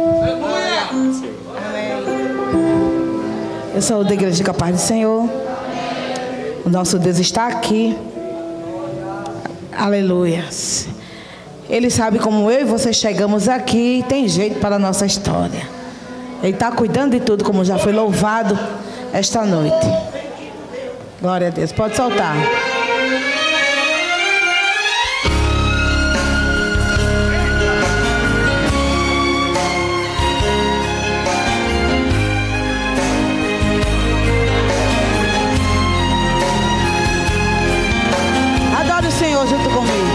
Eu sou da Igreja Capaz do Senhor. O nosso Deus está aqui. Aleluia. Ele sabe como eu e você chegamos aqui e tem jeito para a nossa história. Ele está cuidando de tudo, como já foi louvado esta noite. Glória a Deus. Pode soltar. Adore o Senhor junto comigo.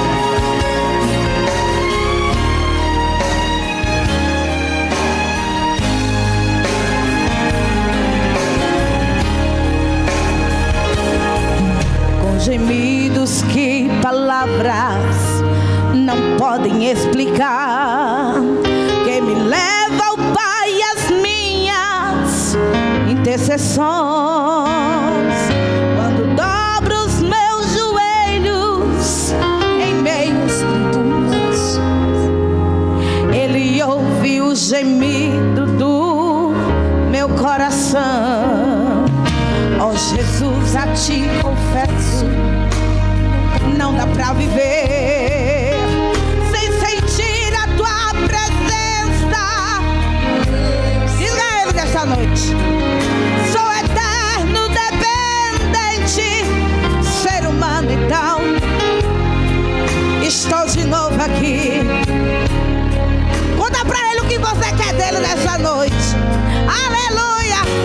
Gemidos que palavras não podem explicar, que me leva ao Pai às minhas intercessões. Quando dobro os meus joelhos em meios tribulações, Ele ouve o gemido do meu coração. Ó Jesus, a Ti confesso, não dá pra viver sem sentir a Tua presença. Diga a Ele nesta noite: sou eterno dependente, ser humano então, estou de novo aqui. Conta pra Ele o que você quer dele nessa noite. Aleluia.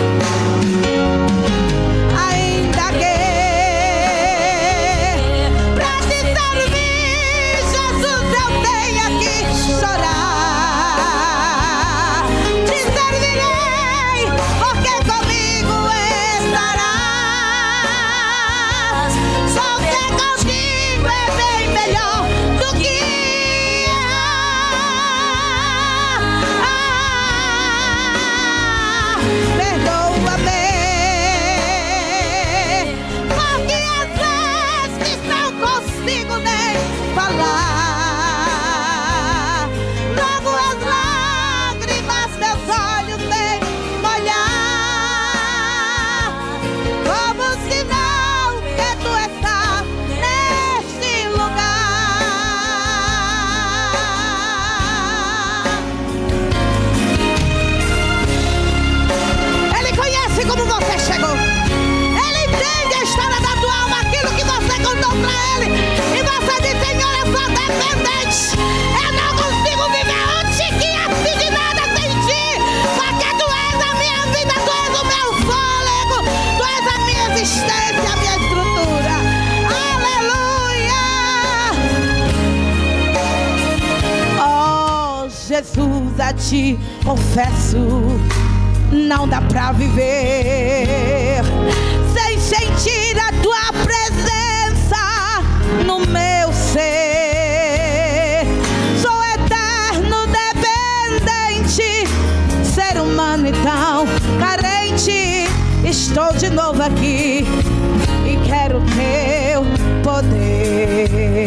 Jesus, a Ti confesso, não dá pra viver sem sentir a Tua presença no meu ser. Sou eterno dependente, ser humano então carente. Estou de novo aqui e quero Teu poder.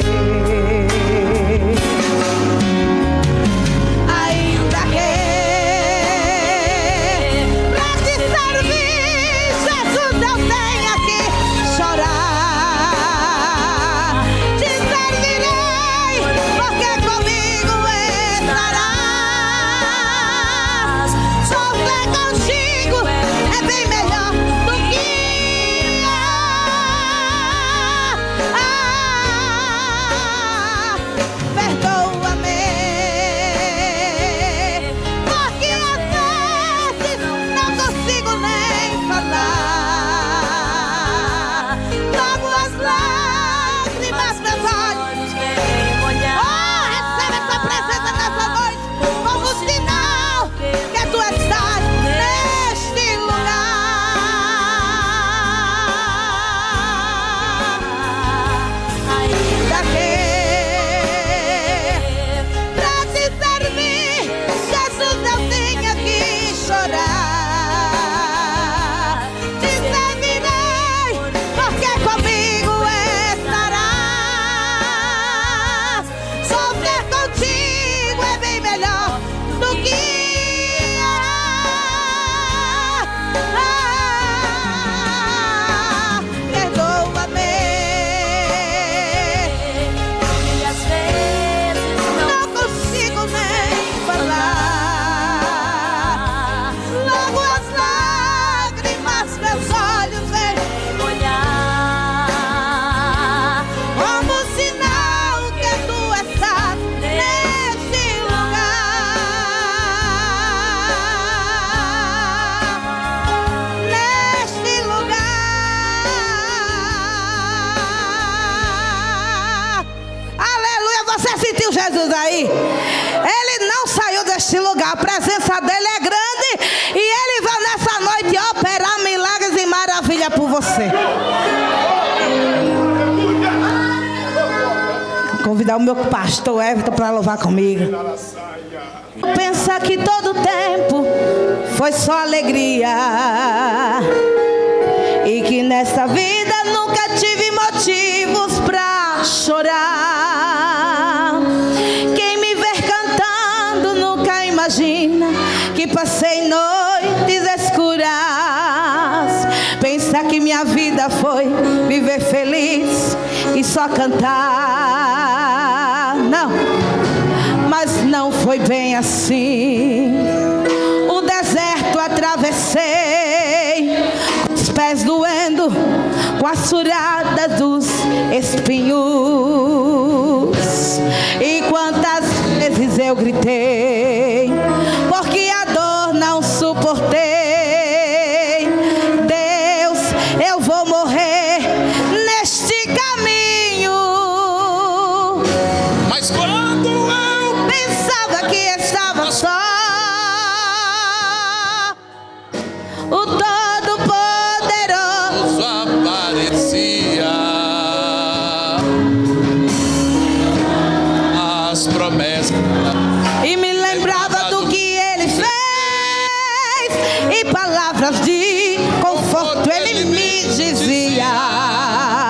Jesus aí. Ele não saiu deste lugar. A presença dele é grande. E ele vai nessa noite operar milagres e maravilha por você. Convidar o meu pastor Everton para louvar comigo. Pensa que todo tempo foi só alegria, e que nessa vida nunca tive motivos pra chorar. Quem me ver cantando nunca imagina que passei noites escuras. Pensa que minha vida foi viver feliz e só cantar. Não, mas não foi bem assim. O deserto atravessei, com os pés doendo, com as furadas dos espinhos. E quantas vezes eu gritei, porque a dor não suportei. Deus, eu vou morrer neste caminho. Mas quando eu pensava que estava só, o Todo-Poderoso aparecia. As promessas. E me lembrava do que ele fez, e palavras de conforto ele me dizia.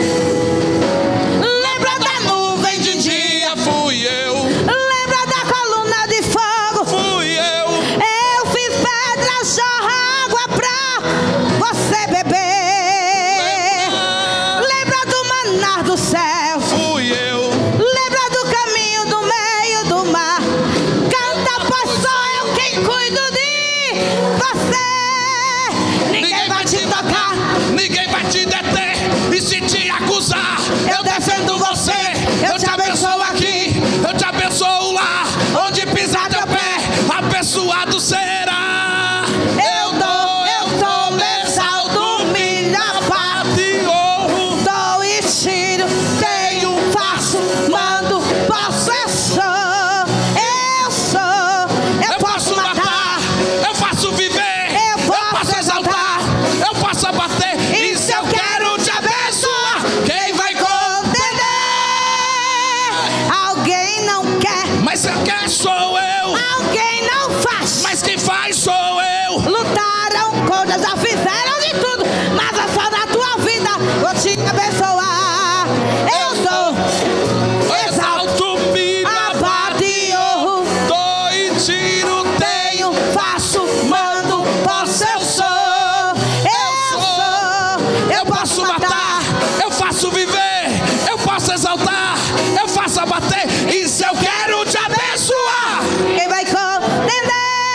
Lembra da nuvem de dia? Fui eu. Lembra da coluna de fogo? Fui eu. Eu fiz pedras jorrar água pra você beber. Lembra do maná do céu? Fui eu. Lembra do caminho do meio do mar? Canta, pois sou eu quem cuido de você. Ninguém vai te tocar, ninguém vai te deter. E se te acusar, eu defendo você. Eu te abençoo aqui, eu te abençoo lá. Onde pisar teu pé, abençoado será. Eu dou, me exalto, me abato, dou e tiro, tenho, faço, mando, posso, eu posso matar, eu faço viver, eu posso exaltar, eu posso abater. E se eu quero te abençoar, quem vai contender? Alguém não quer, mas eu quero sou eu. Alguém não faz, mas quem faz sou eu. Lutaram contra, já fizeram de tudo, mas é só da tua vida vou te abençoar. Eu dou, exalto, me abato e honro, dou e tiro, tenho, faço, mando, posso, eu posso matar, eu faço viver, eu posso exaltar, eu faço abater. E se eu quero te abençoar, quem vai contender?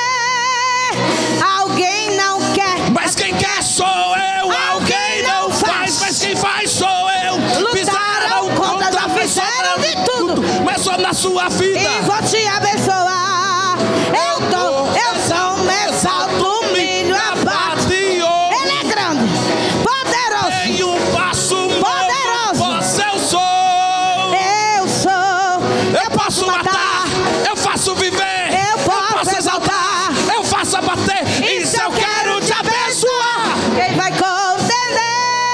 Alguém não quer, mas quem quer sou eu. Alguém não faz, mas quem faz sou eu. Lutaram contra, já fizeram de tudo, mas só na sua vida. E vou te abençoar. Eu dou, me exalto, humilho, abato. Ele é grande, poderoso. Tenho um passo poderoso. Você eu sou. Eu posso matar, eu faço viver, eu posso exaltar, eu faço abater. E se eu quero te abençoar, quem vai contender?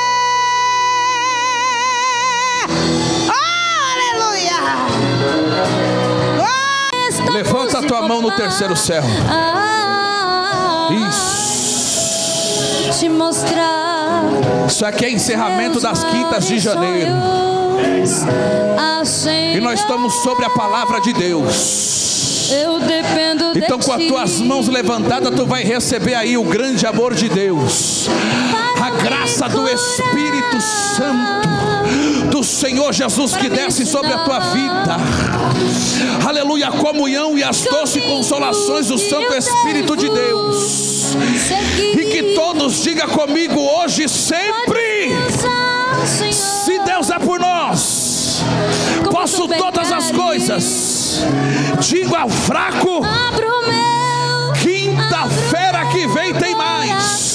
Oh, aleluia! levanta a tua mão no terceiro céu. Isso. Te mostrar. Isso aqui é encerramento das quintas de janeiro. E nós estamos sobre a palavra de Deus. Eu dependo então de com as tuas mãos levantadas, tu vai receber aí o grande amor de Deus, a graça do Espírito Santo do Senhor Jesus que desce sobre a tua vida. Aleluia, a comunhão e as doces consolações do Santo Espírito de Deus. E que todos digam comigo hoje e sempre: se Deus é por nós, posso todas as coisas. Digo ao fraco: quinta-feira que vem tem mais.